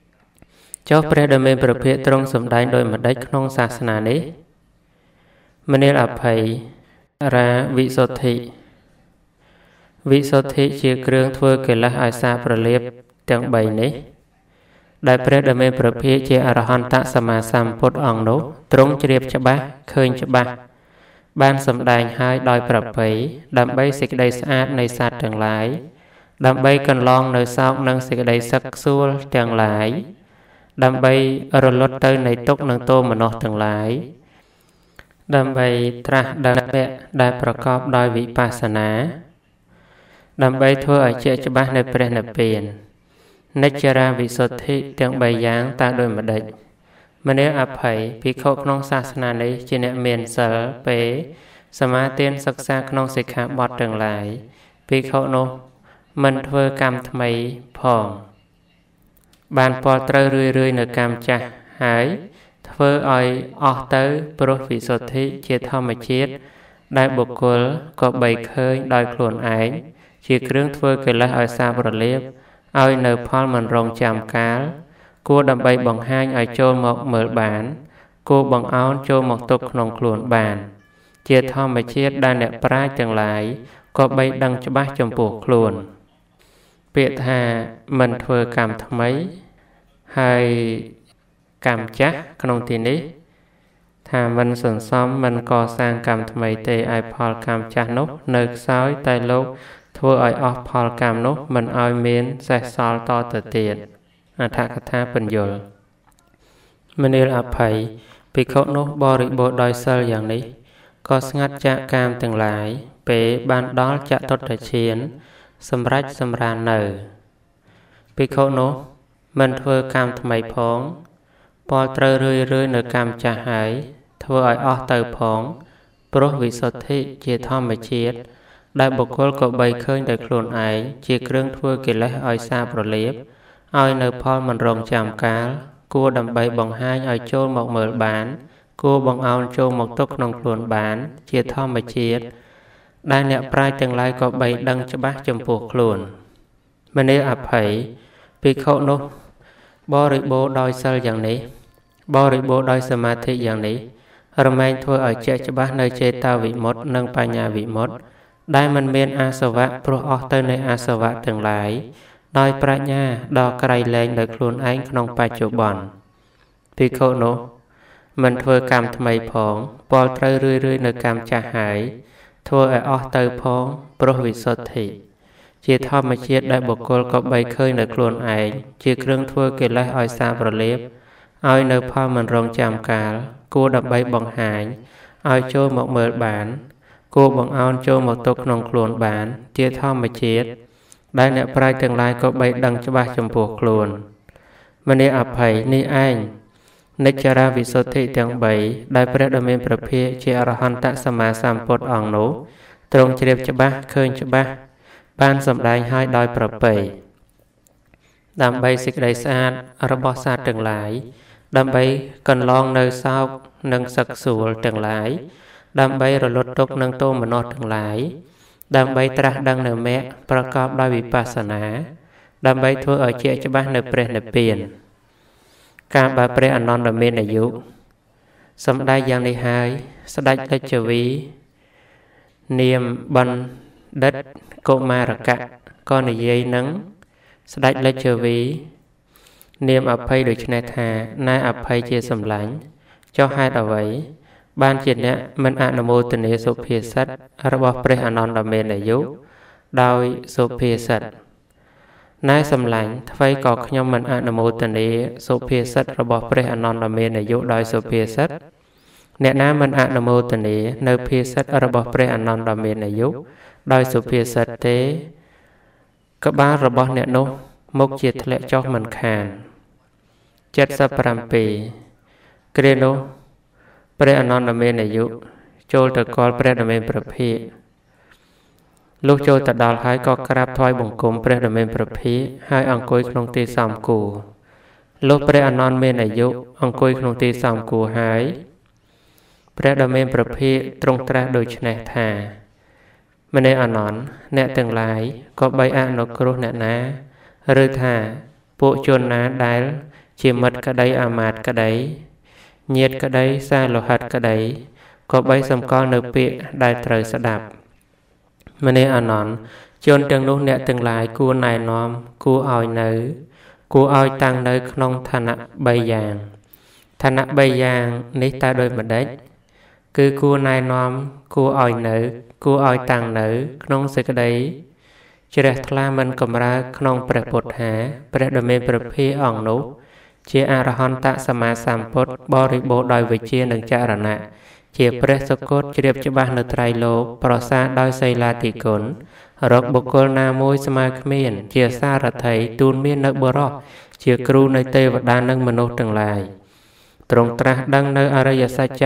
cho pre đam mêประเภท trong sầm đáy đôi mặt đất trongศาสนานี้มันนี่อภัยราวิสุทธิวิสุทธิជាគ្រឿងធ្វើកិលេសឲ្យសាប្រលាបទាំង3នេះដែលព្រះដ៏មានព្រះភិក្ខជាអរហន្តសម្មាសម្ពុទ្ធអង្គនោះទ្រង់ជ្រាបច្បាស់ឃើញច្បាស់បានសម្ដែងហើយដោយប្រពៃដើម្បីសេចក្តីស្អាតនៃសត្វទាំងឡាយដើម្បីកន្លងនៅសោកនិងសេចក្តីសឹកសួលទាំងឡាយដើម្បីរលត់ទៅនៃទុក្ខនិងទោមនស្សទាំងឡាយដើម្បីត្រាស់ដឹងវគ្គដែលប្រកបដោយវិបស្សនាដើម្បីធ្វើឲ្យជាក់ច្បាស់នៅព្រះនិព្វាននិច្ចរាវិសុទ្ធិទាំង3យ៉ាងតើដូចម្ដេចមនាអភ័យភិក្ខុក្នុងសាសនានេះជាអ្នកមានសិលពេសមាទានសិក្សាក្នុងសិក្ខាបទទាំងឡាយភិក្ខុនោះមិនធ្វើកម្មថ្មីផងបានពលត្រូវរឿយៗនៅកម្មចាស់ហើយធ្វើឲ្យអស់ទៅព្រោះវិសុទ្ធិជាធម្មជាតិដែលបុគ្គលក៏បីឃើញដោយខ្លួនឯងជាគ្រឿងធ្វើកិលេសឲ្យសាបរលាបឲ្យនៅផលមិនរងចាំកាលគួរដើម្បីបង្ហាញឲ្យចូលមកមើលបានគួរបង្អោនចូលមកទុកក្នុងខ្លួនបានជាធម្មជាតិដែលអ្នកប្រាជ្ញទាំងឡាយក៏បីដឹងច្បាស់ចំពោះខ្លួនពាក្យថាមិនធ្វើកម្មថ្មីហើយកម្មចាស់ក្នុងទីនេះថាមិនសន្សំមិនកសាងកម្មថ្មីទេឲ្យផលកម្មចាស់នោះនៅខ្សោយតែលោកធ្វើឲ្យអស់ផលកម្មនោះមិនឲ្យមានសេសសល់តទៅទៀតអដ្ឋកថាបញ្យលមនាលអភ័យភិក្ខុនោះបរិបូរដោយសិលយ៉ាងនេះក៏ស្ងាត់ចាកកាមទាំងឡាយពេលបានដល់ចតុត្តឈានសម្រេចសម្រាននៅភិក្ខុនោះមិនធ្វើកម្មថ្មីផងពលត្រូវរឿយៗនៅកម្មចាស់ហើយធ្វើឲ្យអស់ទៅផងព្រោះវិសុទ្ធិជាធម្មជាតិដែលបុគ្គលក៏បីឃើញតែខ្លួនឯងជាគ្រឿងធ្វើកិលេសឲ្យសាប្រលាបឲ្យនៅផលមិនរងចាំកាលគួរដើម្បីបង្ហាញឲ្យចូលមកមើលបានគួរបង្អោនចូលមកទុកក្នុងខ្លួនបានជាធម្មជាតិដែលអ្នកប្រាជ្ញទាំងឡាយក៏បីដឹងច្បាស់ចំពោះខ្លួនមនាអភ័យភិក្ខុនោះបរិបូរដោយសិលយ៉ាងនេះបរិបូរដោយសមាធិយ៉ាងនេះរមែងធ្វើឲ្យជាក់ច្បាស់នៅចេតវិមុតតិនិងបញ្ញាវិមុតតិដែលមិនមានអាសវៈព្រោះអស់ទៅនៃអាសវៈទាំងឡាយដោយប្រាជ្ញាដ៏ក្រៃលែងនៅខ្លួនឯងក្នុងបច្ចុប្បន្នភិក្ខុនោះមិនធ្វើកម្មថ្មីផងពលត្រូវរឿយៗនៅកម្មចាស់ហើយធ្វើឲ្យអស់ទៅផងព្រោះវិសុទ្ធិជាធម្មជាតិដែលបុគ្គលក៏បីឃើញនៅខ្លួនឯងជាគ្រឿងធ្វើកិលេសឲ្យសាប្រលាបឲ្យនៅផលមិនរងចាំកាលគួរដើម្បីបង្ហាញឲ្យចូលមកមើលបានគួរបង្អោនចូលមកទុកក្នុងខ្លួនបានជាធម្មជាតិដែលអ្នកប្រាជ្ញទាំងឡាយក៏បីដឹងច្បាស់ចំពោះខ្លួនមនាអភ័យនេះឯងនិច្ចរាវិសុទ្ធិទាំង3ដែលព្រះដ៏មានព្រះភិក្ខជាអរហន្តសម្មាសម្ពុទ្ធអង្គនោះទ្រង់ជ្រាបច្បាស់ឃើញច្បាស់បានសម្ដែងឲ្យដោយប្រពៃដើម្បីសេចក្តីស្អាតរបស់សត្វទាំងឡាយដើម្បីកន្លងនៅសោកនិងសឹកសួលទាំងឡាយដើម្បីរលត់ទុក្ខនិងទោមនស្សទាំងឡាយដើម្បីត្រាស់ដឹងនៅមគ្គប្រកបដោយវិបស្សនាដើម្បីធ្វើឲ្យជាក់ច្បាស់នៅព្រះនិព្វានការបើព្រះអនន្តមានអាយុសម្ដែងយ៉ាងនេះហើយស្ដេចលេចវីនាមបណ្ឌិតកុមារកៈក៏និយាយនឹងស្ដេចលេចវីនាមអភ័យដូច្នេះថាណែអភ័យជាសម្លាញ់ចុះហេតុអ្វីបានជាអ្នកមិនអនុមោទនាសុភាសិតរបស់ព្រះអនន្តមានអាយុដោយសុភាសិតណែសម្លាញ់ថ្វីក៏ខ្ញុំមិនអនុមោទនាសុភាសិតរបស់ព្រះអនន្តមានអាយុដោយសុភាសិតអ្នកណាមិនអនុមោទនានៅភាសិតរបស់ព្រះអនន្តមានអាយុដោយសុភាសិតទេក្បាលរបស់អ្នកនោះមុខជាធ្លាក់ចុះមិនខាន77គ្រានោះព្រះអនន្តមានអាយុចូលទៅកលព្រះដ៏មានព្រះភិក្ខលុះចូលទៅដល់ហើយក៏ក្រាបថ្វាយបង្គំព្រះដ៏មានព្រះភិក្ខហើយអង្គុយក្នុងទីសំគូរលោកព្រះអនន្តមានអាយុអង្គុយក្នុងទីសំគួរហើយព្រះដ៏មានព្រះភិក្ខទ្រង់ត្រាស់ដូច្នេះថាម្នេះអនន្តអ្នកទាំងឡាយក៏បីអនុគ្រោះអ្នកណាឬថាពួកជនណាដែលជាមិត្តក្តីអាមាត្យក្តីញាតិក្តីសាលោហិតក្តីក៏បីសម្គាល់នៅពាក្យដែលត្រូវស្ដាប់ម្នេះអនន្តជនទាំងនោះអ្នកទាំងឡាយគួរណែនាំគួរឲ្យនៅគួរឲ្យតាំងនៅក្នុងឋានៈ3យ៉ាងឋានៈ3យ៉ាងនេះតើដូចម្ដេចគឺគួរណែនាំគួរឲ្យនៅគួរឲ្យតាំងនៅក្នុងសេចក្តីជ្រះថ្លាមិនកំរើកក្នុងព្រះពុទ្ធថាព្រះដ៏មានព្រះភិក្ខអង្គនោះជាអរហន្តសម្មាសម្ពុទ្ធបរិបូរណ៍ដោយវិជ្ជានិងចរណៈជាព្រះសុគតជ្រាបច្បាស់នៅត្រៃលោកប្រសាដោយសីលាធិគុណរកបុគ្គលណាមួយស្មើគ្មានជាសារថីទូលមាននៅបរោះជាគ្រូនៃទេវតានិងមនុស្សទាំងឡាយទ្រង់ត្រាស់ដឹងនៅអរិយសច្ចៈ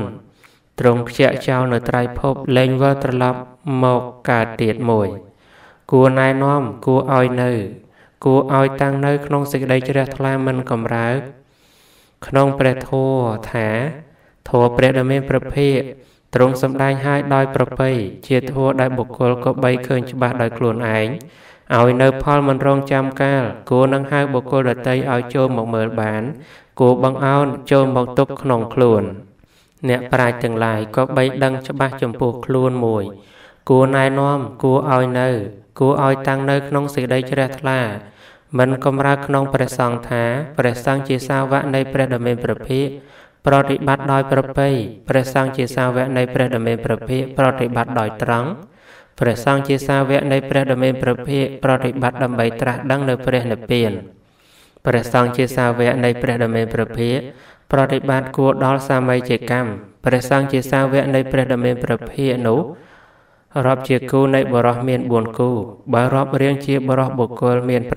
4ទ្រង់ខ្ជាក់ចោលនៅត្រៃភពលែងវិលត្រឡប់មកកើតទៀតមួយគួរណែនាំគួរឲ្យនៅគួរឲ្យតាំងនៅក្នុងសេចក្តីជ្រះថ្លាមិនកំរើកក្នុងព្រះធម៌ថាធម៌ព្រះដ៏មានព្រះភិក្ខទ្រង់សម្ដែងឲ្យដោយប្រពៃជាធម៌ដែលបុគ្គលក៏បីឃើញច្បាស់ដោយខ្លួនឯងឲ្យនៅផលមិនរងចាំកាលគួរនឹងហៅបុគ្គលដទៃឲ្យចូលមកមើលបានគួរបង្អោនចូលមកទុកក្នុងខ្លួនអ្នកប្រាជ្ញទាំងឡាយក៏បីដឹងច្បាស់ចំពោះខ្លួនមួយគួរណែនាំគួរឲ្យនៅគួរឲ្យតាំងនៅក្នុងសេចក្តីជ្រះថ្លាមិនកំរើកក្នុងព្រះសង្ឃថាព្រះសង្ឃជាសាវកនៃព្រះដ៏មានព្រះភិក្ខប្រតិបត្តិដោយប្រពៃព្រះសង្ឃជាសាវកនៃព្រះដ៏មានព្រះភិក្ខប្រតិបត្តិដោយត្រង់ព្រះសង្ឃជាសាវកនៃព្រះដ៏មានព្រះភិក្ខប្រតិបត្តិដើម្បីត្រាស់ដឹងនៅព្រះនិព្វានព្រះសង្ឃជាសាវកនៃព្រះដ៏មានព្រះភិក្ខប្រតិបត្តិគួរដល់សាមីជាកម្មព្រះសង្ឃជាសាវកនៃព្រះដ៏មានព្រះភិក្ខនោះរាប់ជាគូនៃបរោះមាន4គូបើរាប់រៀងជាបរោះបុគ្គលមាន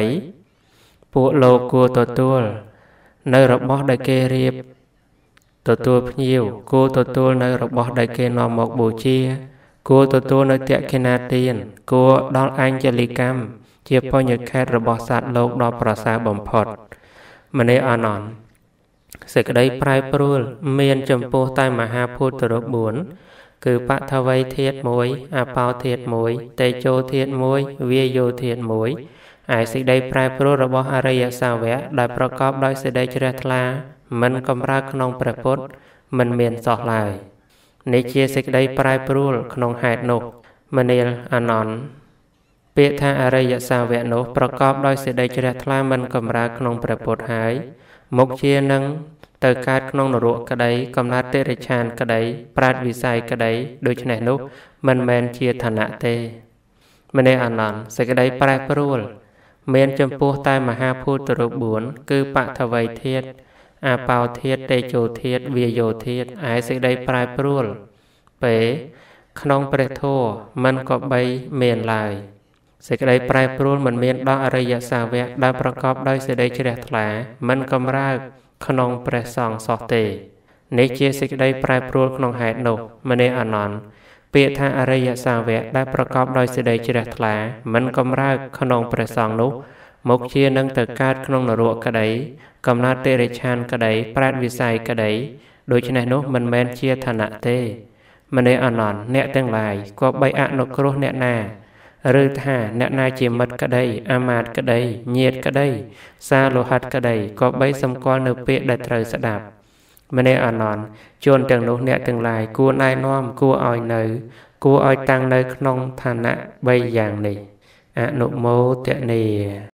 8ពួកលោកគួរទទួលនៅរបស់ដែលគេរៀបទទួលភ្ញៀវគួរទទួលនៅរបស់ដែលគេនាំមកបូជាគួរទទួលនៅតក្កិណាទានគួរដល់អញ្ជលិកម្មជាបញ្ញខេត្តរបស់សត្វលោកដ៏ប្រសើរបំផុតម្នេះអនន្តសេចក្តីប្រែប្រួលមានចំពោះតែមហាភូតរូប4គឺបថវ័យធាតុ1អបោធាតុ1តេជោធាតុ1វាយោធាតុ1ឯសេចក្តីប្រែប្រួលរបស់អរិយសាវកដែលប្រកបដោយសេចក្តីជ្រះថ្លាមិនកំរើកក្នុងព្រះពុទ្ធមិនមានសោះឡើយនេះជាសេចក្តីប្រែប្រួលក្នុងហេតុនោះមនាលអនន្តពាក្យថាអរិយសាវកនោះប្រកបដោយសេចក្តីជ្រះថ្លាមិនកំរើកក្នុងព្រះពុទ្ធហើយមុខជានឹងទៅកើតក្នុងនរកក្តីកំណត់តិរិឆានក្តីប្រាជ្ញវិស័យក្តីដូច្នេះនោះមិនមែនជាឋានៈទេម្នេះអនន្តសេចក្តីប្រែប្រួលមានចំពោះតែមហាភូតរូប4គឺបថវ័យធាតុអបោធាតុតេជោធាតុវាយោធាតុឯសេចក្តីប្រែប្រួលពេលក្នុងព្រះធម៌មិនក៏បីមានឡើយសេចក្តីប្រែប្រួលមិនមានដល់អរិយសាវកដែលប្រកបដោយសេចក្តីជ្រះថ្លាមិនកំរើកក្នុងព្រះសង្ឃសោះទេនេះជាសេចក្តីប្រែប្រួលក្នុងហេតុនោះម្នេះអនន្តពាក្យថាអរិយសាវកដែលប្រកបដោយសេចក្តីជ្រះថ្លាមិនកំរើកក្នុងព្រះសង្ឃនោះមុខជានឹងទៅកើតក្នុងនរកក្តីកំណត់តិរិឆានក្តីប្រាជ្ញវិស័យក្តីដូច្នេះនោះមិនមែនជាឋានៈទេម្នេះអនន្តអ្នកទាំងឡាយក៏បីអនុគ្រោះអ្នកណាឬថាអ្នកណាជាមិត្តក្តីអាមាត្យក្តីញាតិក្តីសាលោហិតក្តីក៏បីសម្គាល់នៅពាក្យដែលត្រូវស្ដាប់ម្នេះអនន្តជនទាំងនោះអ្នកទាំងឡាយគួរណែនាំគួរឲ្យនៅគួរឲ្យតាំងនៅក្នុងឋានៈ3យ៉ាងនេះអនុមោទនា